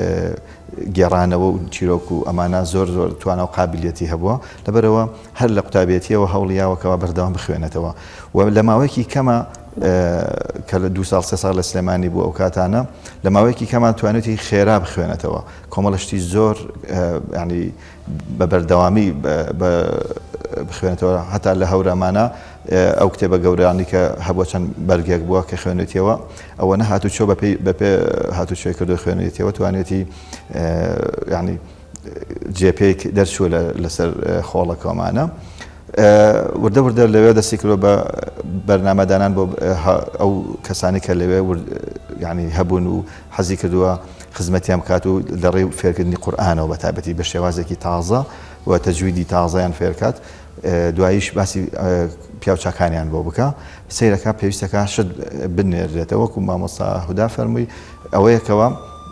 گێڕانەوە و چیرۆک و ئەمانە زۆر توانە و قابلیەتی هەبووە لەبەرەوە هەر لە قوتابەتیەوە هەوڵیاوەکەوە بەردەوام بخوێنێتەوە و لە ماوەیەکی کەمە کە لە 2 ساڵ 3 ساڵ لە سلێمانی بوو ئەو کاتانە لە ماوەیەکی کەمان توانێتی خێرا بخوێنێتەوە کۆمەڵشتی زۆر ینی بە بەردەوامی بخوێنێتەوە هەتا لە هەورامانە ئەو کتێبە گەورانی کە هەبووە چەند بەرگێک بووە کە خوێنێتیەوە ئەوە نە هاتوچۆ بەپێ هاتوچۆی کردو خوێنێتیەوە توانێتی ینی جێپێک دەرچووە لەسەر خۆڵەکەمانە وردە لەوێ دەستی کردوە بە بەرنامەدانان بۆ ئەو کەسانی کە لەوێ ینی هەبوون و حەزی کردووە خزمەتیان بکات و لەڕێی فێرکردنی قورئانەوە بە تایبەتی بە شێوازێکی تازە و تەجویدی تازەیان فێرکات دواییش باسی پیاوچاکانیان بۆ بکە سەیرەکە پێویستەکە شت بنێرێتەوە وەکو مامۆستا هودا فەرمووی ئەوەیەکەوە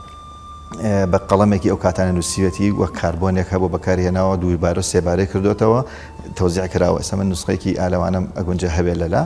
بە قەڵەمێکی ئەو کاتانە نووسیوەتی وە کاربۆنێک هەبوو بەکارهێناوە دووبارە سێبارەی کردوێتەوە تەوزیع کراوە ئێستا من نوسخەیەکی ئالەوانم ئەگونجە هەبێت لەلا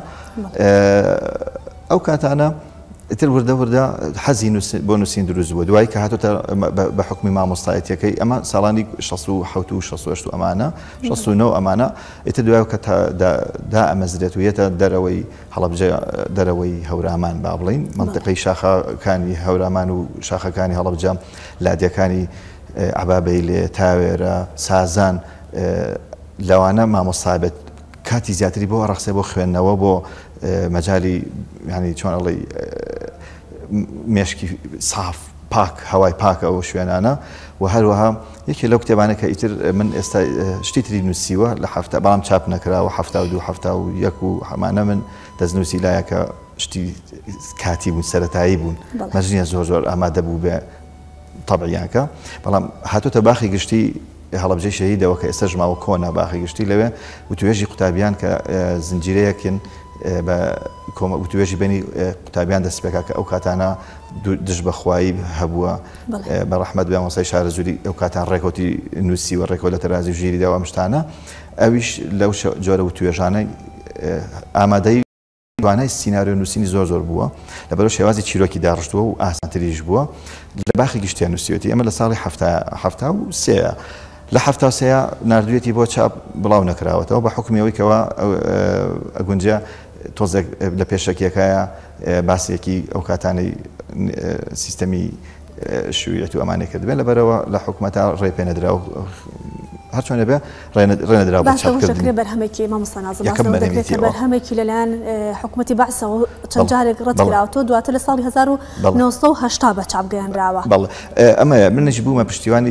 ئەو کاتانە ئیتر وردە حەزی بۆ نووسین دروست بووە دوای کە هاتوتە بە حکمی مامۆستایەتیەکەی ئەمە ساڵانی 67 و 68 و ئەمانە 69 ئەمانە ئیتر دوای کە دا ئەمەزرێت و یەتە دەرەوەی هەڵەبجە دەرەوەی هەورامان با بڵین منطقەی شاخەکانی هەورامان و شاخەکانی هەڵەبجە لادیەکانی عەبابەی لێ تاوێرە سازان لەوانە مامۆستابێت کاتی زیاتری بۆ ڕەخسێ بۆ خوێندنەوە بۆ مەجای ینی چۆن ئەڵێ مێشکی ساف پاک هەوای پاکە ئەو شوێنانە و هەروەها یەکێ لەو کتێبانە کە ئیتر من ئێستا شتی تری نووسیوە لە هەفتە بەڵام چاپ نەکراوە 1970 و هەمانە من دەستنووسی لایەکە شتی کاتی بوون سەرەتایی بوون مەژنیە زۆر ئامادە بوو بێ تەبعیانکە بەڵام هاتوتە باخی گشتی هەڵەبجەی شەهیدەوە کە ئێستا ژماوە کۆنا باخی گشتی لەوێ وتوێژی قوتابیان کە زنجیرەیەکن بە وتوێژی بینی قوتابیان دەست پێکا کە ئەو کاتانە دژ بەخوایی هەبووە بە ڕەحمەت بێ مامۆستای شارەزووری ئەو کاتان ڕێکەوتی نووسی و ڕێکەوت لە تەرازی ژیری داوە ئەم شتانە ئەویش لەو جۆرە وتوێژانەی ئامادەی توانای سیناریۆ نووسینی زۆر بووە لەبەرەوە شێوازی چیرۆکی داڕشتووە و ئاسانتریش بووە لە باخی گشتیان نووسیوەتی ئەمە لە ساڵی 1970 لە 1970 نردوێتی بۆ چاپ بڵاو نەکراوەتەوە بە حکومیەوەی کەەوە ئەگونجە تۆزێک لە پێشەکیەکایە باسیەکی ئەو کاتانەی سیستەمی شوویەت و ئەمانێک کردبێت لەبەرەوە لە حکوومەتە ڕێ پێ نەدرا و هەرچۆنە بێ ڕێنەدرا بە چاپکردن بەرهەمێکی مامۆستا نازم دەکرێت بەرهەمێکی لەلایەن حکوومەتی بەعسەوە چەند جارێک ڕەت کراوەوە دواتر لە ساڵی 1970 بە چاپ گەیاندراوە. بەڵێ ئەمە منیش بوومە پشتیوانی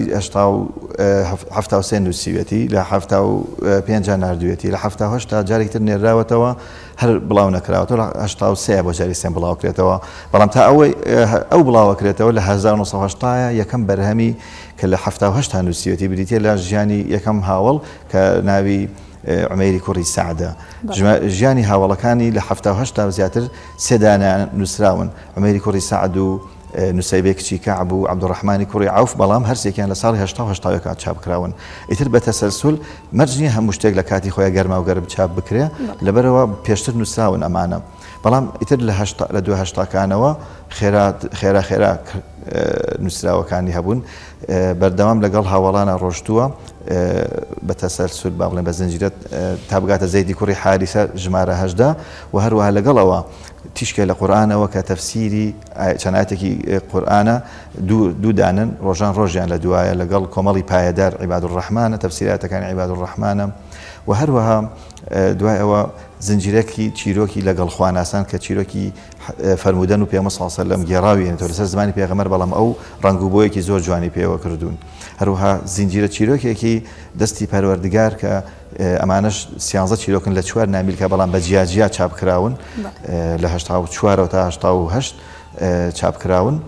1970 نووسیوێتی لە 1950 نردوێتی لە 1970 جارێکتر نێراوەتەوە هەر بڵاو نەکراوەتەوە لە 1970 بۆ جاری سێم بڵاوکرێتەوە بەڵام تا ئەو بڵاوەکرێتەوە لە 1970 یەکەم بەرهەمی کە لە 1970 نووسیوەتی بریتە لە ژیانی یەکەم هاوڵ کە ناوی عمەیری کوڕی سەعدە ژیانی هاوڵەکانی لە 1970 زیاتر سێدانیان نووسراون عمەیری کوڕی سەعد و نووسەیبێ کچی کەعب و عەبدوڕەحمانی کوڕی عەوف بەڵام هەرسێکیان لە ساڵی 1970 چاپکراون ئیتر بە تەسەلسول مەرج نییە هەموو شتێک لە کاتی خۆیان گەرما و گەرم چاپ بکرێ لەبەرەوە پێشتر نووسراون ئەمانە بەڵام ئیتر لە 2080کانەوە خێرا نووسراوەکانی هەبوون بەردەوام لەگەڵ هاوڵانە ڕۆشتووە بە تەسەلسول با بڵێن بە زنجیرەت تا بگاتە زەیدی کوڕی حارثە ژمارە 18 و هەروەها لەگەڵەوە تیشکە لە قورئانەوە کە تەفسیری چەنایەتێکی قورئانە دوو دانن ڕۆژان ڕۆژیان لە دوایە لەگەڵ کۆمەڵی پایەدار عیبادوڕەحمانە تەفسیراتەکانی عیبادوڕەحمانە و هەروەها دوای ئەوە زنجیرێکی چیرۆکی لەگەڵ خواناسان کە چیرۆکی فەرمودەن و پێغەمبەر صلی الله علیه و سلم گێڕاویێنێتەوە لەسەر زمانی پێغەمبەر بەڵام ئەو ڕەنگوبۆیەکی زۆر جوانی پێوە کردوون هەروەها زنجیرە چیرۆکێکی دەستی پەروەردگار کە ئەمانش 13 چیرۆکن لە 4 نامیلکە بەڵام بە جیاجیا چاپکراون لە 1984 تا 1988 چاپکراون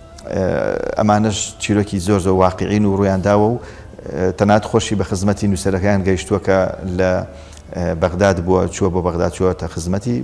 ئەمانش چیرۆکی زۆر واقعین و ڕوویانداوە و تەنات خۆشی بە خزمەتی نووسەرەکان گەیشتووە کە لە بەغداد بووە چووە بۆ بەغداد چووەتە خزمەتی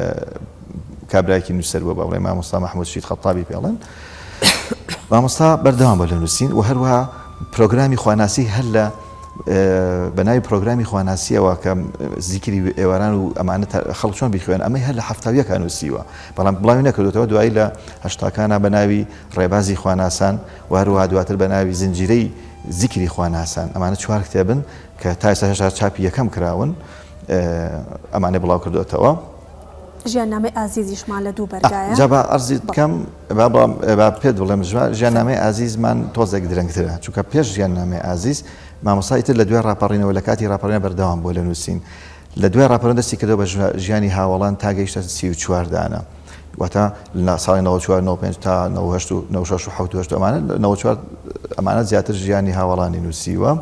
کابرایکی نووسەر بووە بەڵێ مامۆستا محمود شید خەتابی پێڵێن مامۆستا بەردەوام بە لە نووسین و هەروەها پرۆگرامی خواناسی هەر لە بەناوی پرۆگرامی خواناسیەوە کە زیکری ئێواران و ئەمانە خەڵک چۆن بیخوێن ئەمەی هەر لە 70 نووسیوە بەڵام بڵاوی نەکردوتەوە دوایی لە 80کانە بەناوی ڕێبازی خواناسان و هەروەها دواتر بەناوی زنجیرەی زیکری خواناسان ئەمانە 4 کتێبن کە تا ئێستا چاپی یەکەم کراون ئەمانە بڵاو کردوتەوە ژیاننامەی ئازیزیشمان لە دوو بەرگایە جا بە ئەرزی بکەم با پێت بڵێم ژیاننامەی ئازیزمان تۆزێک درەنگترە چونکە پێش ژیاننامەی ئازیز مامۆستا ئیتر لە دوای ڕاپەڕینەوە لە کاتی ڕاپەڕینە بەردەوام بۆ لە نووسین لە دوای ڕاپەڕین دەستی کردەوە بە ژیانی هاوڵان تا گەیشتە 34 دانە واتە لە ساڵی 94 95 تا 96 و 96 و 78 ئەمانە زیاتر ژیانی هاوڵانی نووسیوە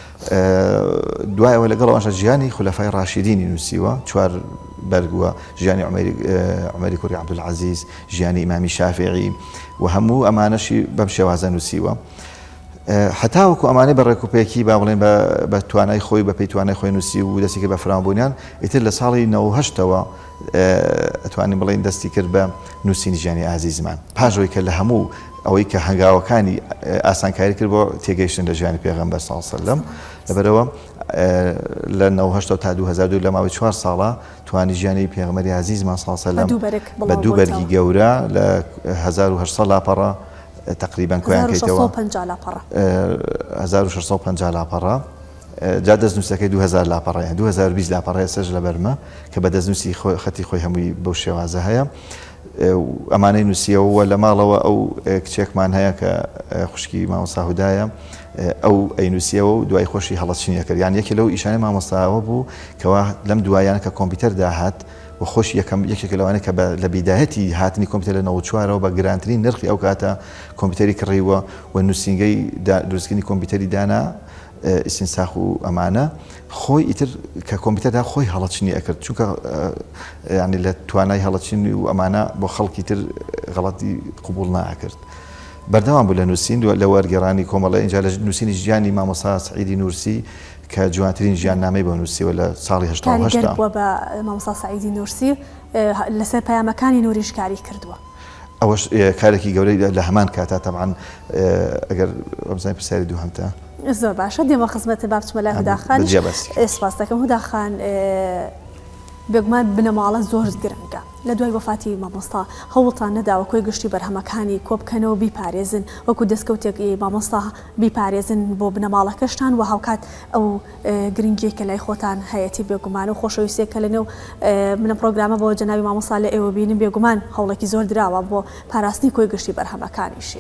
دوایەوە لەگەڵەوەشە ژیانی خولەفای ڕاشیدینی نووسیوە 4 بەرگووە ژیانی عومەری کوڕی عەبدولعەزیز ژیانی ئیمامی شافعی و هەموو ئەمانەشی بەم شێوازە نووسیوە هەتاوەکو ئەمانەی بە ڕێکوپێکی با بڵێن بە توانای خۆی بە پێی توانای خۆی نووسی و دەستی کرد بە فراوانبوونیان ئیتر لە ساڵی 98ەوە ئەتوانین بڵێن دەستی کرد بە نووسینی ژیانی ئازیزمان پاژەوەی کە لە هەموو ئەوەی کە هەنگاوەکانی ئاسانکاری کرد بۆ تێگەیشتن لە ژیانی پێغەمبەر صلی الله علیه و سلم لەبەرەوە لە 98 تا 2002 لە ماوەی 4 ساڵە توانی ژیانی پێغەمبەری عەزیزمان صلی الله علیه و سلم بە دوو بەرگی گەورە لە 1800 لاپەڕە تقریبا کۆیان کەیتەوە 1650 لاپەڕە جا دەستنووسەکەی 2000 لاپەڕەیە 2020 لاپەڕەیە سەرج لە بەرمە کە بە دەستنووسی خەتی خۆی هەمووی بەو شێوازە هەیە ئەمانەی نووسیەوە لە ماڵەوە ئەو کچێکمان هەیە کە خوشکی مامۆستا هودایە ئەو ئەینووسیەوە و دوای خۆشی هەڵەچینە کرد یان یەکێ لەو ئیشانەی مامۆستاوە بوو کەوا لەم دوایان کە کۆمپیوتەر داهات و خۆش یەکێک لەوانەیە کە لە بیداهەتی هاتنی کۆمپیوتەر لە 94ەوە بە گرانترین نرخی ئەو کاتە کۆمپیوتەری کڕیوە و نووسینگەی دروستکردنی کۆمپیوتەری دانا ئیسینساخ و ئەمانە خۆی ئیتر کە کۆمپیوتەردا خۆی هەڵەچنی ئەکرد چونکە ینی لە توانای هەڵەچنی و ئەمانە بۆ خەڵکی تر غەڵەتی قبول ناکرد بەردەوام بوو لە نووسین لە وەرگێڕانی کۆمەڵە اینجا لە نووسینی ژیانی مامۆستا سعیدی نورسی کە جوانترین ژیاننامەی بۆ نووسیوە لە ساڵی 1970 بووە بە مامۆستا سعیدی نورسی لەسەر پەیامەکانی نوریش کاری کردووە ئەوەش کارێکی گەورەی لە هەمان کاتە تەبعاً ئەگەر ئەمزای پرسیاری دووهەمتە زۆر باشە دێمە خزمەتە با بچمە لای هوداخان سپاس دەکەم هوداخان بێگومان بنەماڵە زۆر گرنگە لە دوای وەفاتی مامۆستا هەوڵتان نەداوە کۆی گشتی بەرهەمەکانی کۆبکەنەوە بیپارێزن وەکو دەستکەوتێکی مامۆستا بیپارێزن بۆ بنەماڵەکەشتان و هاوکات ئەو گرنگیەکە لای خۆتان هەیەی بێگومان و خۆشەویستێکە لەنێو منە پرۆگرامە بۆ جەنابی مامۆستا لە ئێوە بینم بێگومان هەوڵێکی زۆر دراوە بۆ پاراستنی کۆی گشتی بەرهەمەکانیشی.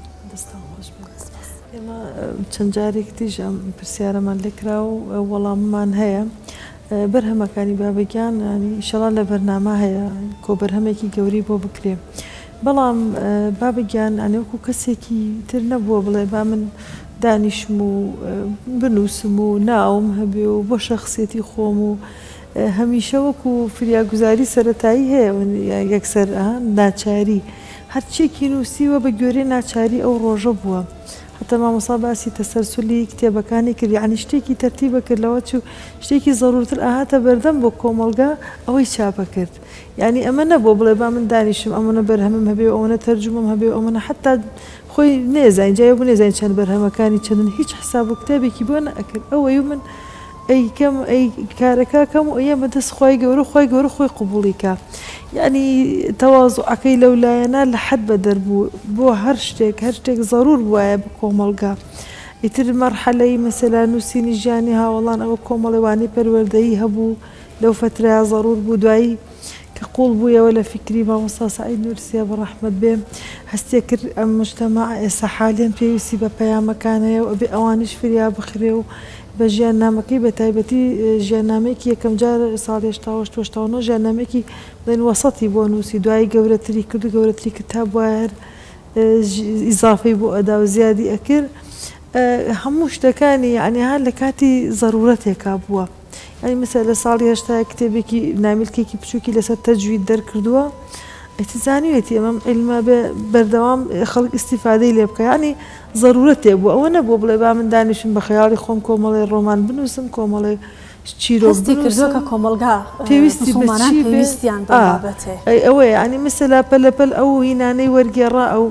ئێمە چەند جارێک دیژ ئەم پرسیارەمان لێکرا و وەڵاممان هەیە بەرهەمەکانی بابەگیان ئینشەڵا لە بەرنامە هەیە کۆ بەرهەمێکی گەوری بۆ بکرێ بەڵام بابەگیان ئەنێوەکو کەسێکی تر نەبووە بڵێ با من دانیشم و بنووسم و ناوم هەبێ و بۆ شەخصیەتی خۆم و هەمیشە وەکو فریاگوزاری سەرەتایی هەیە یەکسەر ناچاری هەرچێکی نووسیوە بە گوێرەی ناچاری ئەو ڕۆژە بووە. حتى مامۆستا باسی تەسەلسولی کتێبەکانی کرد یعنی شتێکی تەرتیبە کردلەوە چوو شتێکی زەڕورتر ئاهاتە بەردەم بۆ کۆمەڵگا ئەوەی چاپە کرد یعنی ئەمە نەبوو بڵێ با من دانیشم ئەمەە بەرهەمم هەبێ ئەوەنە تەرجمەم هەبێ ئەومەە حتا خۆی نێزانین جای بوو نێزانین چەند بەرهەمەکانی چەندن هیچ حساب و کتێبێکی بۆ نەئەکرد ئەوەی من ئەی کەم ئەی کارەکەکەم و ئەیە بەدەست خۆی گەورە خۆی قبوڵیکە یعنی تەواضعەکەی لەولایەنە لە حەد بە دەربوو بۆ هەر شتێک زەرور بووایە بە کۆمەڵگا ئیتر مەرحەلەی مەسەلا نووسینی ژیانی هاوڵان ئەوە کۆمەڵێوانی پەروەردەیی هەبوو لەو فترەیە زەرور بوو دوایی کە قوڵ بوویەوە لە فکری مامۆستا سەعید نورسیە بەڕەحمەت بێ هەستێ کرد ئەم مجتەماع ئێستا حالیان پێویستی بە پەیامەکانەیە و ئەبێ ئەوانیش فریا بخرێ و بە ژیاننامەکەی بە تایبەتی ژیاننامەیەکی یەکەم جار ساڵی 1970 ژیاننامەیەکی بڵێن وەسەتی بۆ نووسی دوایی گەورەتری کرد و گەورەتری کتاب وایە ئیزافەی بۆ ئەدا و زیادی ئەکرد هەموو شتەکانی یعنی هەر لە کاتی زەرورەتێکا بووە یعنی مەسەلەن لە ساڵی 80 کتێبێکی نامیلکێکی بچووکی لەسەر تەجوید دەرکردووە ئەتیزانیوێتی ئەمەم علما بەردەوام خەڵک ئیستیفادەی لێ بکە ینی ضرورەتێ بوو ئەوە نەبووە بڵێ با من دانیشم بە خەیاڵی خۆم کۆمەڵی ڕۆمان بنووسم کۆمەڵی چیرۆستی کردووە کە کۆمەلگا پێویستی پێویستیان بابەتێ ئەوەیە ینی مەسەلا پەلەپەل ئەو هینانەی وەرگێڕا ئەو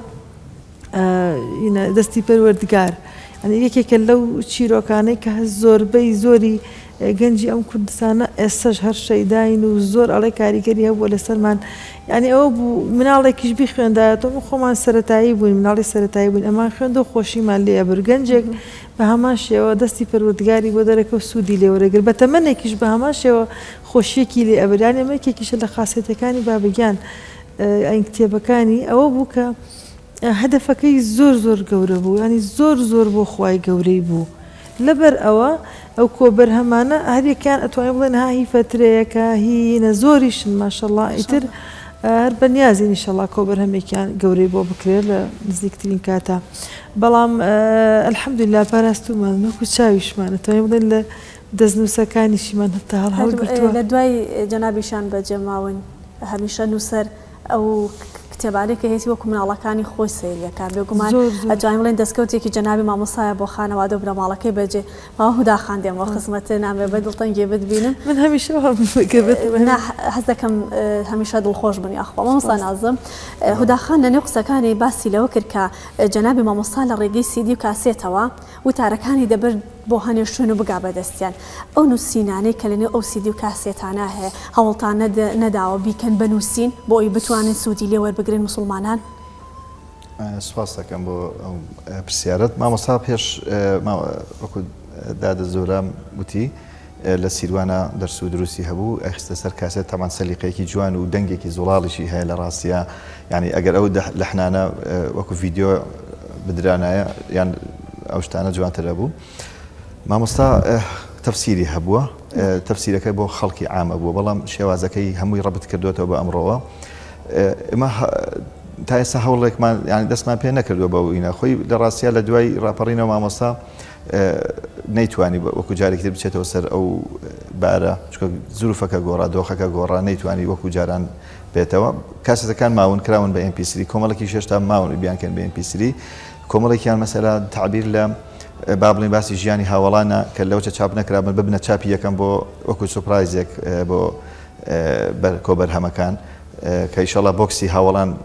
دەستی پەروەردگار ئەنی یەکێکە لەو چیرۆکانەی کە زۆربەی زۆری گەنجی ئەم کوردستانە ئێستش هەر شەیداین و زۆر ئەڵێ کاریگەری هەبووە لەسەرمان یعنی ئەوە بوو مناڵێکیش بی خوێندایەتەوە خۆمان سەرەتایی بووین مناڵی سەرەتایی بووین ئەمان خوێندە خۆشیمان لێ ئەبر گەنجێک بە هەمان شێوە دەستی پەروەردگاری بۆ دەرەکە و سوودی لێوەرەگر بە تەمەنێکیش بە هەمان شێوە خۆشیەکی لێ ئەبران ئەمەکێکیشە لە خاسێتەکانی بابەگیان ئەین کتێبەکانی ئەوە بوو کە هەدەفەکەی زۆر گەورە بوو ینی زۆر بۆ خوای گەورەی بوو لەبەر ئەوە ئەو کۆبەرهەمانە هەریەکیان ئەتوانین بڵێن ها هی فترەیەکە هینە زۆریشن ماشەڵڵا ئیتر هەر بەنیازی ئینشەڵڵا کۆبەرهەمێکیان گەورەی بۆ بکرێت لە نزیکترین کاتە بەڵام ئەلحەمدولیلا پاراستومان نەکو چاویشمانە توانین بڵێن لە دەستنووسەکانیشیمان هەتا هەڵگرتووە لە دوای جەنابیشان بەجێماون هەمیشە نووسەر ئەو کتێبانێک کە هێتی وەکو مناڵەکانی خۆی سەیریەکە بێگومان ئەتوانین بڵێن دەستکەوتێکی جەنابی مامۆستایە بۆ خانەوادە و بنەماڵەکەی بەجێ ماوە هودا خاندێمەوە خزمەتە نامێ بە دڵتەنگێ بتبینم من هەمیشە حەز دەکەم هەمیشە دڵخۆش بنی ئەخوا مامۆستا نازم هودا خان لەنێو قسەکانی باسی لەوە کرد کە جەنابی مامۆستا لە ڕێگەی سیدی و کاسێتەوە وتارەکانی دەبر بۆ هەنێ شوێن و بگا بەدەستیان ئەو نووسینانەی کە لەنێو ئەو سیدی و کاسێتانە هەیە هەوڵتان نەداوە بیکەن بنووسین بۆ ئەوی بتوانن سوودی لێ وەربگرن مسلمانان سپاس دەکەم بۆ پرسیارەت مامۆستا پێش وەکو دادە زۆرام وتی لە سیروانە دەرس و دروستی هەبوو ئەخستە سەر کاسێت تامان سەلیقەیەکی جوان و دەنگێکی زوڵاڵیشی هەیە لە ڕاستیە یعنی ئەگەر ئەو لەحنانە وەکو ڤیدیۆ بدرانایە یان ئەو شتانە جوانترە بوو مامۆستا تەفسیری هەبووە تەفسیرەکەی بۆ خەڵکی عامە بووە بەڵام شێوازەکەی هەمووی ڕەبت کردوێتەوە بە ئەمڕۆوە ئێمە تا ئێستا هەوڵێکمان ینی دەستمان پێ نەکردووە بە ئینە خۆی لە ڕاستیە لە دوای ڕاپەڕینەوە مامۆستا نەیتوانی وەکو جارێکی تر بچێتەوە سەر ئەو بارە چکە زروفەکە گۆڕا دۆخەکە گۆڕا نەیتوانی وەکو جاران بێتەوە کاسەتەکان ماون کراون بە MP3 کۆمەڵێکی شێشتا ماون بیانکەن بە MP3 کۆمەڵێکیان مەسەلا تعبیر لە با بڵین باسی ژیانی هاوڵانە کە لەوچە چاپ نەکرابن ببنە چاپی یەکەم بۆ وەکو سوپرایزێک بۆ کۆبەرهەمەکان کە ئیشەڵا بۆکسی هاوڵان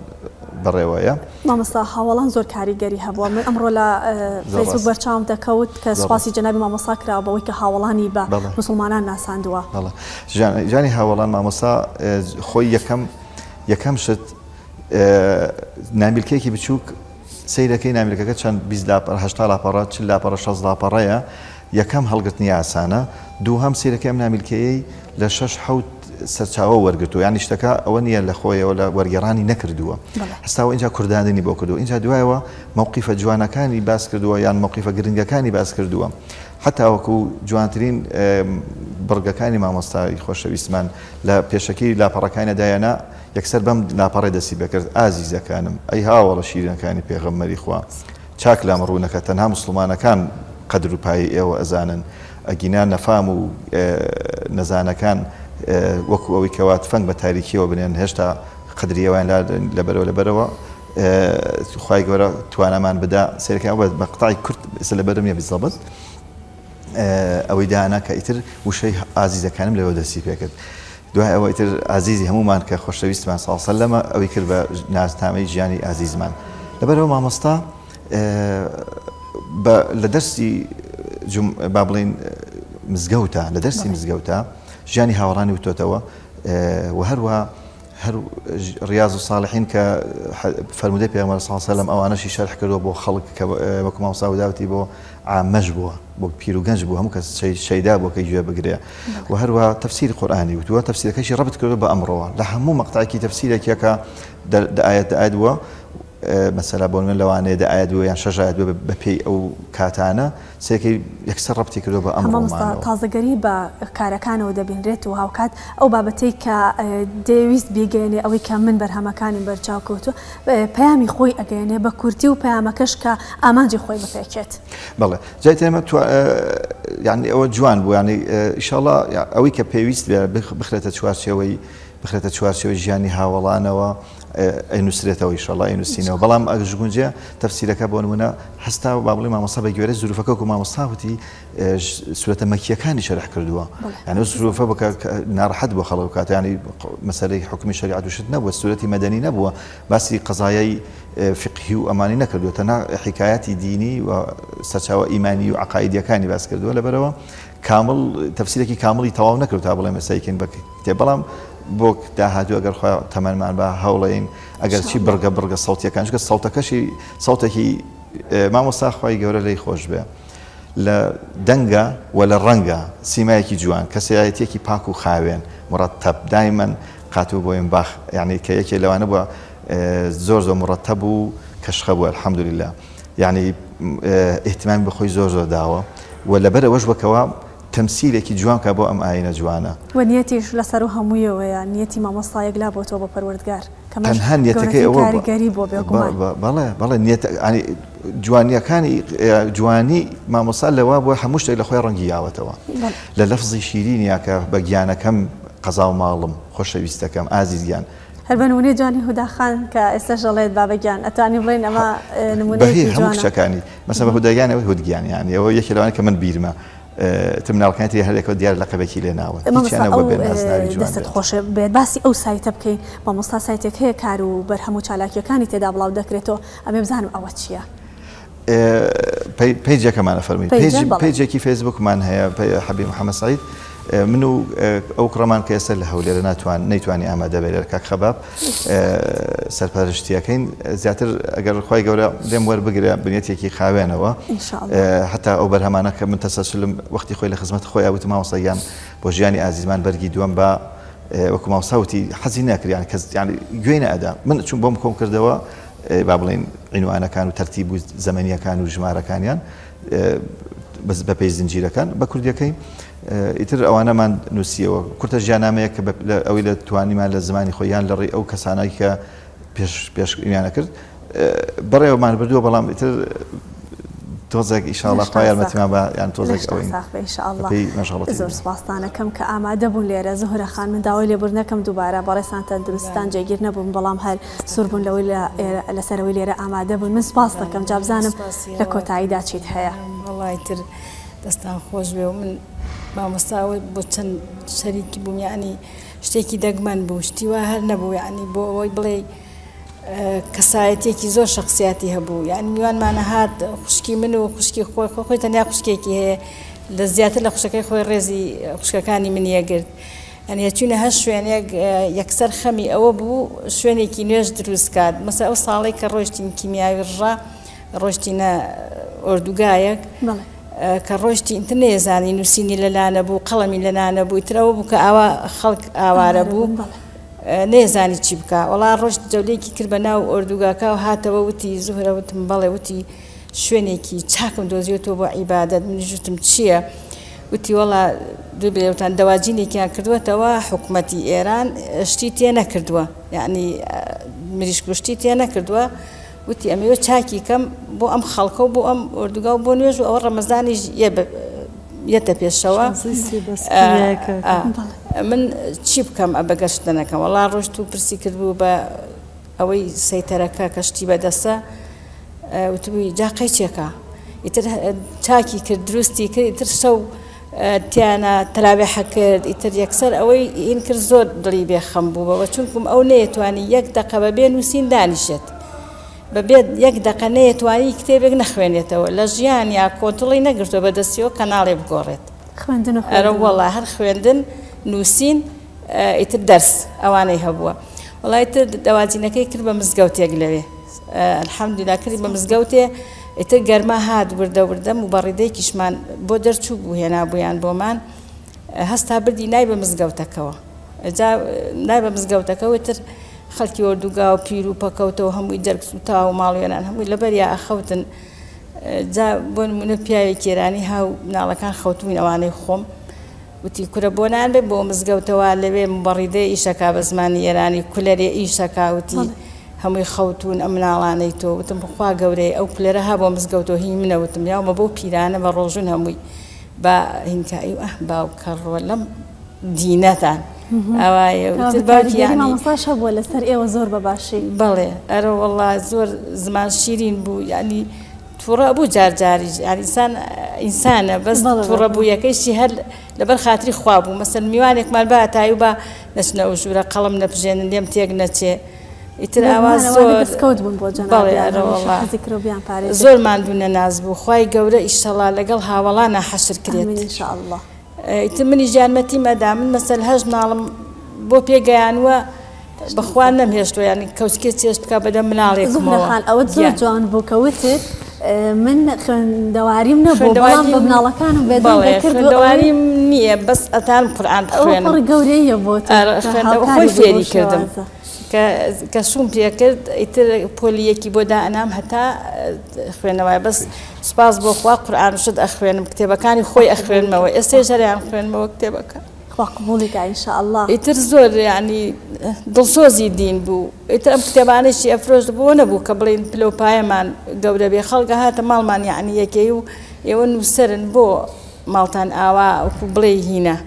بەڕێوەیە. مامۆستا هاوڵان زۆر کاریگەری هەبووە. من ئەمڕۆ لە فەیسبوک بەرچاوم دەکەوت کە سوپاسی جەنابی مامۆستا کراوە بەوەی کە هاوڵانی بە موسڵمانان ناساندووە. جانی هاوڵان مامۆستا خۆی یەکەم شت نامیلکەیەکی بچووک سیرەکەی نامیلەکەەکە چەند 20 لاپەڕە 40 لاپەڕە 60 لاپەڕەیە یەکەم هەڵگرتنی ئاسانە. دووهەم سیرەکەی ئەم نامیلکەیەی لە 6-7 سەرچاوە وەرگتو یانی شتەکە ئەوە نییە لە خۆیەوە لە وەرگێڕانی نەکردووە. هەستاوە اینجا کورداندنی بۆ کردو. اینجا دوایەوە موقیفە جوانەکانی باس کردووە یان موقیفە گرنگەکانی باس کردووە. حتا وەکو جوانترین بڕگەکانی مامۆستای خۆشەویستمان لە پێشەکەی لاپەڕەکانیدایەنە یەکسەر بەم لاپەڕی دەستی بکرد ئازیزەکانم ئەی هاوڵە شیرینەکانی پێغەمبەری خوا چاک لام ڕوونەکە تەنها موسڵمانەکان قەدر و پایی ئێوە ئەزانن ئەگینا نەفام و نەزانەکان وەکو ئەوەی کەوات فەنگ بە تاریکیەوە بنێن هێشتا قدریەوەیان لەبەرەوە خوای گەورە توانەمان بدا سیرەکە ئەوە بە قتای کورد لەبەرم نیە بزەبت ئەوەی دانا کە ئیتر وشەی ئازیزەکانم لەوە دەستی پێکرد. دوای ئەوە ئیتر ئازیزی هەمومان کە خۆشەویستمان ساڵسەلەمە ئەوەی کرد بە نازنامەی ژیانی ئازیزمان. لەبەرەوە مامۆستا لە دەرسی با بڵین مزگەوتە لە دەرسی مزگەوتە ژیانی هاوڕانی وتۆتەوە و هەروە هەر ڕیاض و ساڵحین کە فەرمودەی پێغەمبەر صلی الله علیه و سلم ئەوانەشی شەرح کردووە بۆ خەڵک کە وەکو مامۆستا وتاوتی بۆ عامەش بووە بۆ پیر و گەنج بوو هەموو کەس شەیدا بۆ کە گوێ بگرێ و هەروە تەفسیری قورئانی وتووە تەفسیرەکەیشی ڕەبط کردو بە ئەمڕۆوە لە هەموو مەقطعێکی تەفسیرێکیەکە دەئایەت بووە مەسەلا بۆ من لەوانەیە دەئایەت بووە یان 6 ئایەت بووە بەپێی ئەو کاتانە سێکەی یەکسەر ڕەبتی کردو بە ئەمڕۆمانەوە. تازەگەری بە کارەکانەوە دەبینرێت و هاوکات ئەو بابەتەی کە دەویست بیگەێنێ ئەوەی کە من بەرهەمەکانی بەرچاو کەوتو پەیامی خۆی ئەگەێنێ بە کورتی و پەیامەکەش کە ئامانجی خۆی بپێکێت. بەڵێ جای تێمە یعنی ئەوە جوان بوو یعنی ئینشاڵڵا ئەوەی کە پێویست بخرێتە چوارچێوەی ژیانی هاوڵانەوە ئەینووسرێتەوە ئینشاڵڵا ئەینووسینەوە. بەڵام ئەژگونجێ تەفسیرەکە بۆ نمونە هەستا با بڵێ مامۆستا بە گوێرە زروفەکە وەکو مامۆستا وتی سورەتە مەکیەکانی شەرح کردووە یعنی زروفە بکە ناڕەحەت بۆ خەڵک بکات ینی مەسەلەی حکمی شەریعەت و شت نەبووە سورەتی مەدەنی نەبووە باسی قەزایای فقهی و ئەمانی نەکردووە تەنها حکایەتی دینی و سەرچاوە ئیمانی و عەقایدیەکانی باس کردووە. لەبەرەوە کامل تەفسیرێکی کامڵی تەواو نەکرد تا بڵێ مەسایکن بە کتێب بەڵام بۆ داهاتوو ئەگەر خۆ تەمەنمان بە هەوڵین ئەگەر چی بڕگە سەوتیەکان چکە سەوتەکەشی سەوتێکی مامۆستا خوای گەورە لی خۆش بێ لە دەنگە و لە ڕەنگە سیمایەکی جوان کەسایەتێکی پاک و خاوێن مڕەتەب دایمەن قاتوو بۆیم باخ یعنی کە یەکێ لەوانە بووە زۆر مڕەتەب و کەشخە بووە الحەمدولله یعنی ئیهتیمامی بەخۆی زۆر داوە و لەبەرەوەش وەکەوە تەمسیلێکی جوان کە بۆ ئەم ئاینە جوانە و نیەتیش لەسەر و هەموویەوەیە نیەتی مامۆستایەک لا بۆ تۆ بە پەروەردگار تەنها نیەتەکەی ئەوە کاریگەری بۆ بێگومان بەڵێ نیەت جوانیەکانی جوانی مامۆستا لەوا بۆ هەموو شتێک لە خۆی ڕەنگی یاوەتەوە لە لەفزی شیرینیا کە بە گیانەکەم قەزا و ماڵم خۆشەویستەکەم ئازیزیان هەر بە نمونەی جوانی هوداخان کە ئێستا ژەڵێت بابەگیان ئەتوانی بڵێن ئەمە نمونەیەکی جوانە هەموو شتەکانی مەسەڵەن بە هوداگیان ئەوەی هودگیان یانی ئەوە یەکێ لەوانەیە کە من بیرمە تمناڵەکانی هەرێکەوە دیار لەقەبێکی لێ ناوە دەست خۆشە بێت باسی ئەو سایتە بکەین مامۆستا سایتێک هەیە کار و بەرهەموو چالاکیەکانی تێدا بڵاو دەکرێتەوە ئەمێ بزانم ئەوە چییە؟ پیجەکەمانە فەرمی پیجێکی فێسبوکمان هەیە حەبی محەممەد سعید من و ئەو کڕەمان کە ئێستا لە هەولێرە نەیتوانی ئامادە بێت کاک خەباب سەرپەرشتیەکەین زیاتر ئەگەر خۆی گەورە لێم وەربگرێ بنیەتێکی خاوێنەوە حتا ئەو بەرهەمانە کە من تەسەسلم وەختی خۆی لە خزمەت خۆی ئەوت مامۆستایان بۆ ژیانی ئازیزمان بەرگی دووەم بە وەکو مامۆستاوتی حەزی ناکریان کەس گوێی نەئەدا من چون بۆم کۆم کردەوە با بڵێن عنوانەکان و تەرتیب و زەمەنیەکان و ژمارەکانیان بە پێی زنجیرەکان بە کوردیەکەی ئیتر ئەوانەمان نووسیەوە کورتە ژیانامەیە کە ئەوەی لە توانیمان لە زمانی خۆیان لە ڕێی ئەو کەسانایی کە پێشیانە کرد بەڕێوەمان بردووە بەڵام ئیتر تۆزێک ئیشاڵڵا خوا یارمەتیمان بە یان تۆزێک زۆر سپاسدانەکەم کە ئامادە بوون لێرە زۆهرە خان من داوای لێبوردنەکەم دووبارە بەڕێستان تەندروستان جێگیر نەبوون بەڵام هەر سوور بوون لەوەی لەسەرەوەی لێرە ئامادە بوون من سپاس دەکەم جابزانم لە کۆتاییدا چیت هەیە وڵای تر دەستان خۆش بێ و من مامۆستاوە بۆ چەند شەریکی بووم یعنی شتێکی دەگمەن بوو شتی وا هەر نەبوو یعنی بۆ ئەوەی بڵێ کەسایەتێکی زۆر شخصیاتی هەبوو، یعنی میوانمانە هات خوشکی من و خوشکی خۆی تەنیا خوشکێکی هەیە لە زیاتر لە خوشەکەی خۆی ڕێزی خوشکەکانی منیەگرت. ئەنی چوونە هەر شوێنێک یەکسەر خەمی ئەوە بوو شوێنێکی نوێژ دروست کات. مەسە ئەو ساڵی کە ڕۆیشتین کیمیاوی ڕژا ڕۆیشتینە ئۆردوگایەک کە ڕۆیشتی ئینتر نێزانی نووسینی لەلانە بوو قەڵەمی لەلانە بوو ترەوە بوو کە ئاوا خەڵک ئاوارە بوو نێزانی چی بکە. وەڵا ڕۆشت جەولێکی کرد بە ناو ئۆردوگاکە و هاتەوە وتی زوهرە وتم بەڵێ وتی شوێنێکی چاکم دۆزیێتەوە بۆ عیبادەت. منیش وتم چییە؟ وتی وەڵا دوو بێوتان دەواجینێکیان کردوێتەوە حکوومەتی ئێران شتی تێ نەکردووە، یعنی مریشک شتی تێ نەکردووە. وتی ئەمەوە چاکی کەم بۆ ئەم خەڵکە و بۆ ئەم ئۆردوگا و بۆ نوێژ و ئەوە ڕەمەزانیش یەتە پێشەوە من چی بکەم ئەبەگەشت نەکەم. وەڵا ڕۆشت و پرسی کردبوو بە ئەوەی سەیتەرەکە کەشتی بەدەسە وتبووی جاقەی چێکە ئیتر چاکی کرد دروستی کرد ئیتر شەو تیانە تەلاوێحە کرد ئیتر یەکسەر ئەوەی ئین کرد زۆر دڵی بێخەم بوو بەوە چونکم ئەو نەیەتوانی یەک دەقە بەبێ نووسین دانیشێت بەبێت یەک دەقە نەیەتوانی کتێبێک نەخوێنێتەوە لە ژیان یا کۆنتڵی نەگرتووە بەدەستیەوە کەناڵێ بگۆڕێت. ئەرە وەڵا هەر خوێندن نووسین ئیتر دەرس ئەوانەی هەبووە. وەڵای تر دەواجینەکەی کرد بە مزگەوتێک لەوێ الحەمدولیلا کردی بە مزگەوتێ ئیتر گەرما هات وردە موبەڕیدەیەکیشمان بۆ دەرچوو بوو هێنابوویان بۆمان هەستا بردی نای بە مزگەوتەکەەوە نای بە مزگەوتەکەەوە تر خەڵکی ئۆردوگا و پیر و پەکەوتەوە هەمووی دەرکس و تا و ماڵوێنان هەمووی لەبەریا ئەخەوتن. جا بۆ نمونە پیاوێکی ئێرانی هاو مناڵەکان خەوتوین ئەوانەی خۆم وتی کورە بۆ نانبێ بۆ مزگەوتەوە لەوێ موبەڕیدەی ئیشەکا بە زمانی ئێرانی کولەرێ ئیشەکا وتی هەمووی خەوتون ئەم مناڵانەی تۆ وتم بخوا گەورەی ئەو کولەرە ها بۆ مزگەوتەوە هی منە وتم یاومە بۆ پیرانە بە ڕۆژون هەمووی بە هینکایی باوکەڕوە لەم دینەتان ئەوایە مامۆستاش هەبووە لەسەر ئێوە زۆر بەباشی. بەڵێ ئەرە وەڵا زۆر زمان شیرین بوو ینی تووڕە بوو جارجاری ئینسانە بەس تووڕە بوو یەکەیشی هەر لەبەر خاتری خوا بوو مەسەن میوانێکمان بە تایی و بە نەچنە ئەو ژوورە قەڵم نەپژێنن لێم تێک نەچێ ئیتر ئاواز زۆرکەوت بوون بۆ زۆر ماندوونە ناز بوو خوای گەورە ئیشەڵا لەگەڵ هاوڵانە حەشر کرێت ئینشاءالله. ئیتر منی ژیانمەتی مەدا من مەسەل هەژ ماڵم بۆ پێگەیانوە بەخوا نەمهێشتوە ینی کەوچکێ چێشت بکە بەدە مناڵێکمەوە. ئەوە زۆر جوان بوو کەوتت من خوێندەواریم نەبوو بەڵام بە مناڵەکانم خوێندەواریم نییە بەس ئەتان قورئان خوێنم گەورەیە بۆ خۆی فێری کردم کە شوم پێکرد ئیتر پۆلیەکی بۆ دائەنام هەتا خوێنەوەی بەس سپاس بۆ خوا قورئان شت ئەخوێنم کتێبەکانی خۆی ئەخوێنمەوە ئێستا ژەریان خوێنمەوە کتێبەکە قبوڵیکە ئینشاءالله. ئیتر زۆر ینی دڵسۆزی دین بوو ئیتر ئەم کتێبانێکی ئەفرۆشت بۆ نەبوو کە بڵێن پلۆپایەمان گەورە بێ خەڵکە هاتە ماڵمان یعنی یەکەی و ئێوە نووسەرن بۆ ماڵتان ئاوا وەکو بڵێ هینە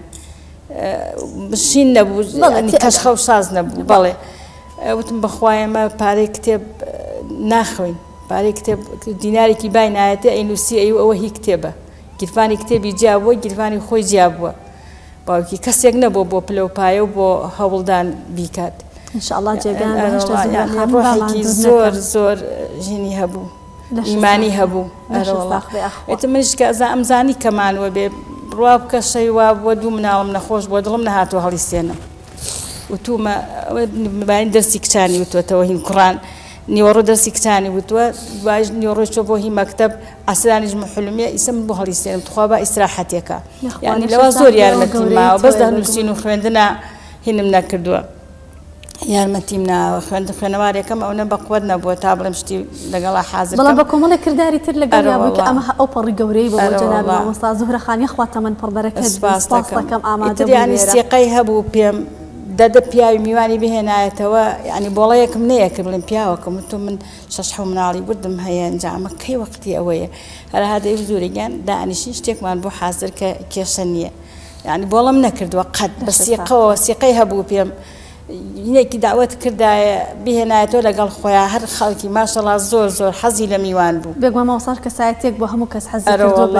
شین نەبوو کەشخە و ساز نەبوو. بەڵێ وتم بەخوایەمە پارەی کتێب ناخوێن پارەی کتێب دینارێکی بای نایەتە ئەینووسی ئەوە هی کتێبە گیرفانی کتێبی جیابووە گیرفانی خۆی جیابووە باوکی کەسێک نەبوو بۆ پلەپایە و بۆ هەوڵدان بیکات. ئینشاءالله جێگان ڕۆحێکی زۆر زۆر ژینی هەبوو ئیمانی هەبوو. ئێتە منیش کە ئەمزانی کەمانوە بێ ڕوا بکە شەیوا بووە دوو مناڵم نەخۆش بۆ دڵم نەهاتوە هەڵیسێنم وتومە باین دەرسی کچانی وتوەتەوە هین کوڕان نیوەڕۆ دەرسی کچانی وتووە باش نیوەڕۆیشتە بۆ هی مەکتەب ئاسرانیش محلومیە ئیسم بۆ هەڵیسێنم تخوا بە ئیسراحەتێکە یعنی لەوە زۆر یارمەتی ماوە بەس دەنووسین و خوێندنە هینم نەکردووە یارمەتیم ناوە خوێنەوارێکەکەم ئەوە بەقوت نەبووە تا بڵێم شتی لەگەڵا حازر بەڵام بە کۆمەڵی کردداری تر لەگەڵ کە ئەمە ئەو پەڕی گەورەی بۆ جەناب مامۆستا زوهرە خانی خواتەمەن پڕبەرەکەت سپاس دەکەم ئامادە ینی سێقەی هەبوو پێم دەدە پیاوی میوانی بهێنایەتەوە ینی بۆڵەیەکم نەیە کە بڵێم پیاوەکەم تو من شەش حو مناڵی بردم هەیە ئەنجامە کەی وەقتی ئەوەیە هەر هادەی زۆرێکیان دانیشین شتێکمان بۆ حازر کە کێشە نییە ینی بۆڵم نەکردووە قەت بە سیقەوە سیقەی هەبوو پێم یەکی داوت کردایە بهێنایەتەوە لەگەڵ خۆیان هەر خەڵکی ماشەڵا زۆر زۆر حەزی لە میوان بوو بێگومان ماوەساش کەسایەتێک بۆ هەموو کەس حەزی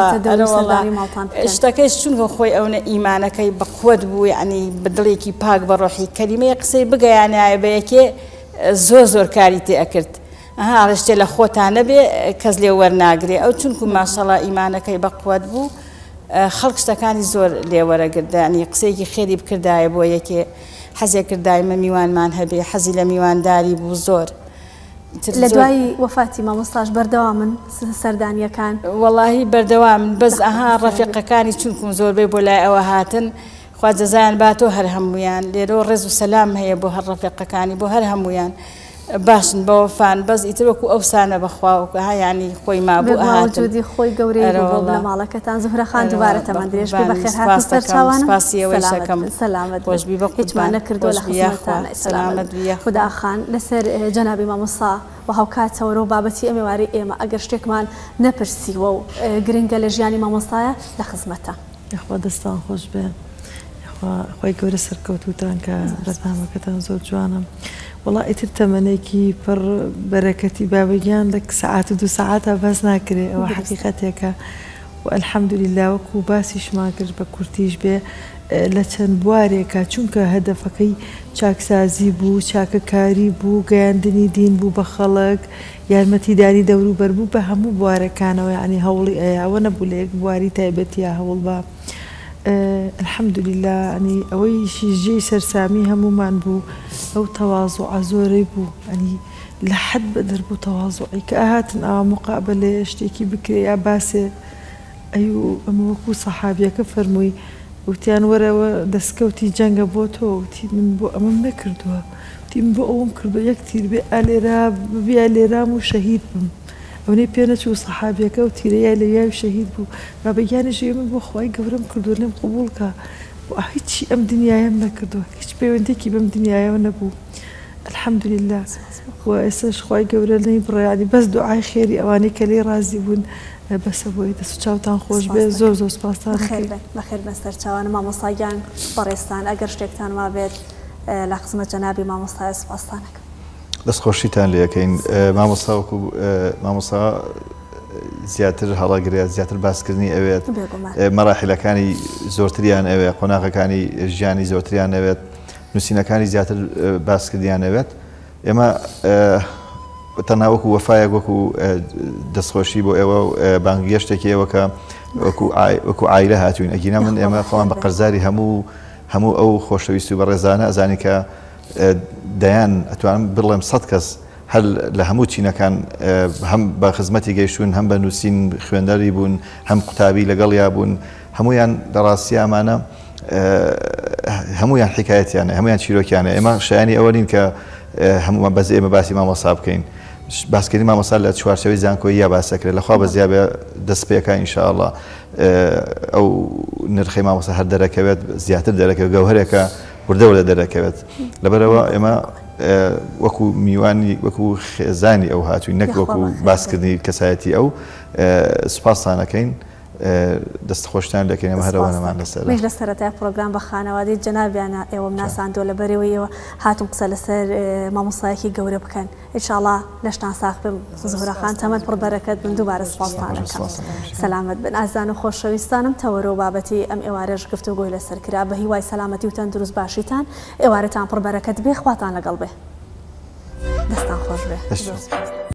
شتەکەی چونکە خۆی ئەوە ئیمانەکەی بەقوت بوو ینی بەدڵێکی پاک بە ڕۆحی کەلیمەیە قسەی بگەیانایە بە یەکێ زۆر کاری تێ ئەکرد ئەها ڕشتێ لە خۆتانە بێ کەس لێ وەرناگرێ ئەو چونکو ماشەڵڵا ئیمانەکەی بەقووەت بوو خەڵک شتەکانی زۆر لێوەرەگردانی قسەیەکی خێری بکردایە بۆ یەکێ حەزێک کردایمە میوانمان هەبێ حەزی لە میوانداری بوو زۆر لە دوای وەفاتی مامۆستاش بەردەوامن سەردانیەکان وەڵاهی بەردەوامن بەس ئەها ڕەفیقەکانی چونکم زۆربەی بۆ لای ئەوە هاتن خوا جەزایان باتۆ هەر هەمویان لێرە ڕێز و سەلام هەیە بۆ هەر ڕەفیقەکانی بۆ هەر هەمویان باشن بەوەفان بەس ئیتر وەکو ئەوسانە بەخواوکە هایانی خۆی مابوو ئاهاتودی خۆی گەورەی لە ماڵەکەتان زهرە خان دووبارە تەمەندرێژ بێ بەخێر هاتن سەر چاوانم سپاسیەوەشەکەم سەلامەت خۆشبی بە هیچمان نەکردووە لە خزمەتتانە سەلامەت خدا خان لەسەر جەنابی مامۆستا و هاوکاتەوە و بابەتی ئەم ئێوارەی ئێمە ئەگەر شتێکمان نەپرسیوە و گرنگە لە ژیانی مامۆستایە لە خزمەتە یاخوا دەستان خۆش بێ خۆی گەورە سەرکەوتوتان کە بەرنامەکەتان زۆر جوانم وڵا ئیتر تەمەنێکی پڕ بەرەکەتی بابەگیان لە سەعات و 2 سەعاتە بەس ناکرێ ئەوە حەقیقەتێکە و ئەلحەمدولیلا وەکو باسیشمان کرد بە کورتیش بێ لە چەند بوارێکە چونکە هەدەفەکەی چاکسازی بوو چاکەکاری بوو گەیاندنی دین بوو بە خەڵک یارمەتیدانی دەوروبەر بوو بە هەموو بوارەکانەوە ینی هەوڵی ئەوە نەبوو لە یەک بواری تایبەتیە هەوڵ بە الحەمدولیلا ئەنی ئەوەی شیژەی سەرسامی هەمومان بوو ئەو تەواضوع زۆرەی بوو ئەنی لە حەد بەدەر بوو تەواضوعی کە ئاهاتن ئەوە مقابلەیە شتێکی بکرێ یا باسێ ئەمە وەکو سەحابیەکە فەرمووی وتیان وەرەوە دەستکەوتی جەنگە بۆ تۆ وتی من بۆ ئەمەم نەکردووە وتی من بۆ ئەوم کردو یەک تیر بێ ئالێرا ببیا لێرام و شەهید بم ئەوەی پێ نەچوو سەحابیەکە و تیرەیە لە یاوی شەهید بوو بابەگیانی ژێ من بۆ خوای گەورەم کردو لێم قبوڵکە هیچی ئەم دنیایم نەکردووە هیچ پەیوەندێکی بەم دنیایەوە نەبوو الحەمدولیلا و ئێستاش خوای گەورە لەی بڕیانی بەس دوعای خێری ئەوانەی کە لێ رازی بوون بەسە بۆی دەست و چاوتان خۆش بێ زۆر زۆر سپاسان بەخێر بەسەر چاوانە مامۆستاگیان بەڕێستان ئەگەر شتێکتان وا بێت لە خزمەت جەنابی مامۆستای سپاسانەکەم دەستخۆشیتان لەکەین مامۆستا وەکو مامۆستا زیاتر هەڵەگرێت زیاتر باسکردنی ئەوێت مەراحیلەکانی زۆرتریان ئەوێت قۆناغەکانی ژیانی زۆرتریان ئەوێت نووسینەکانی زیاتر باسکردیان ئەوێت ئێمە تەناوەکو وەفایەک وەکو دەستخۆشی بۆ ئێوە و بانگگەشتێکی ئێوەکە وەکو عایلە هاتوین ئەگینا من ئێمە خۆمان بە قەرزاری هەموو ئەو خۆشەویستی و بەڕێزانە ئەزانی کە دەیان ئەتوانم بڵێم 100 کەس هەر لە هەموو چینەکان هەم بە خزمەتی گەیشتون هەم بە نووسین خوێندەری بوون هەم قوتابی لەگەڵیا بوون هەمویان لەڕاستی ئەمانە هەمویان حکایەتیانە هەمویان چیرۆکیانە ئێمە شایانی ئەوە نین کە هەمومان بەز ئێمە باسی مامۆستا بکەین باسکردنی مامۆستا لە چوارچەوەی زانکۆیی یا باسەکرێت لەخوا بەزیابێ دەست پێەکە ئینشاءڵڵا ئەو نرخی مامۆستا هەر دەرەکەوێت زیاتر دەرەکەوێت گەوهرێکە وردەوە دەرەکەوێت لەبەرەوە ئێمە وەکو میوانی وەکو خێزانی ئەو هاتووی نەک وەکو باسکردنی کەسایەتی ئەو سوپاسانەکەین دەستخۆشتان دەکەین ئەمە هەرەوەنەمان لەسەر مش لە سەرەتای پرۆگرام بە خانەوادی جەنابیانە ئێوەم ناساندۆ لەبەرەوەی ئێوە هاتوون قسە لەسەر مامۆستایەکی گەورە بکەن ئینشاءڵڵا لەشتان ساغ بم زهورە خان تەمەن پڕبەرەکەت بن دووبارە سپاستانەکەم سەلامەت بن ئازان و خۆشەویستانم تەوەرە و بابەتی ئەم ئێوارەش گفتوگۆی لەسەر کرا بە هیوای سەلامەتی و تەندروست باشیتان ئێوارەتان پڕبەرەکەت بێ خواتان لەگەڵ بێ دەستان خۆش بێ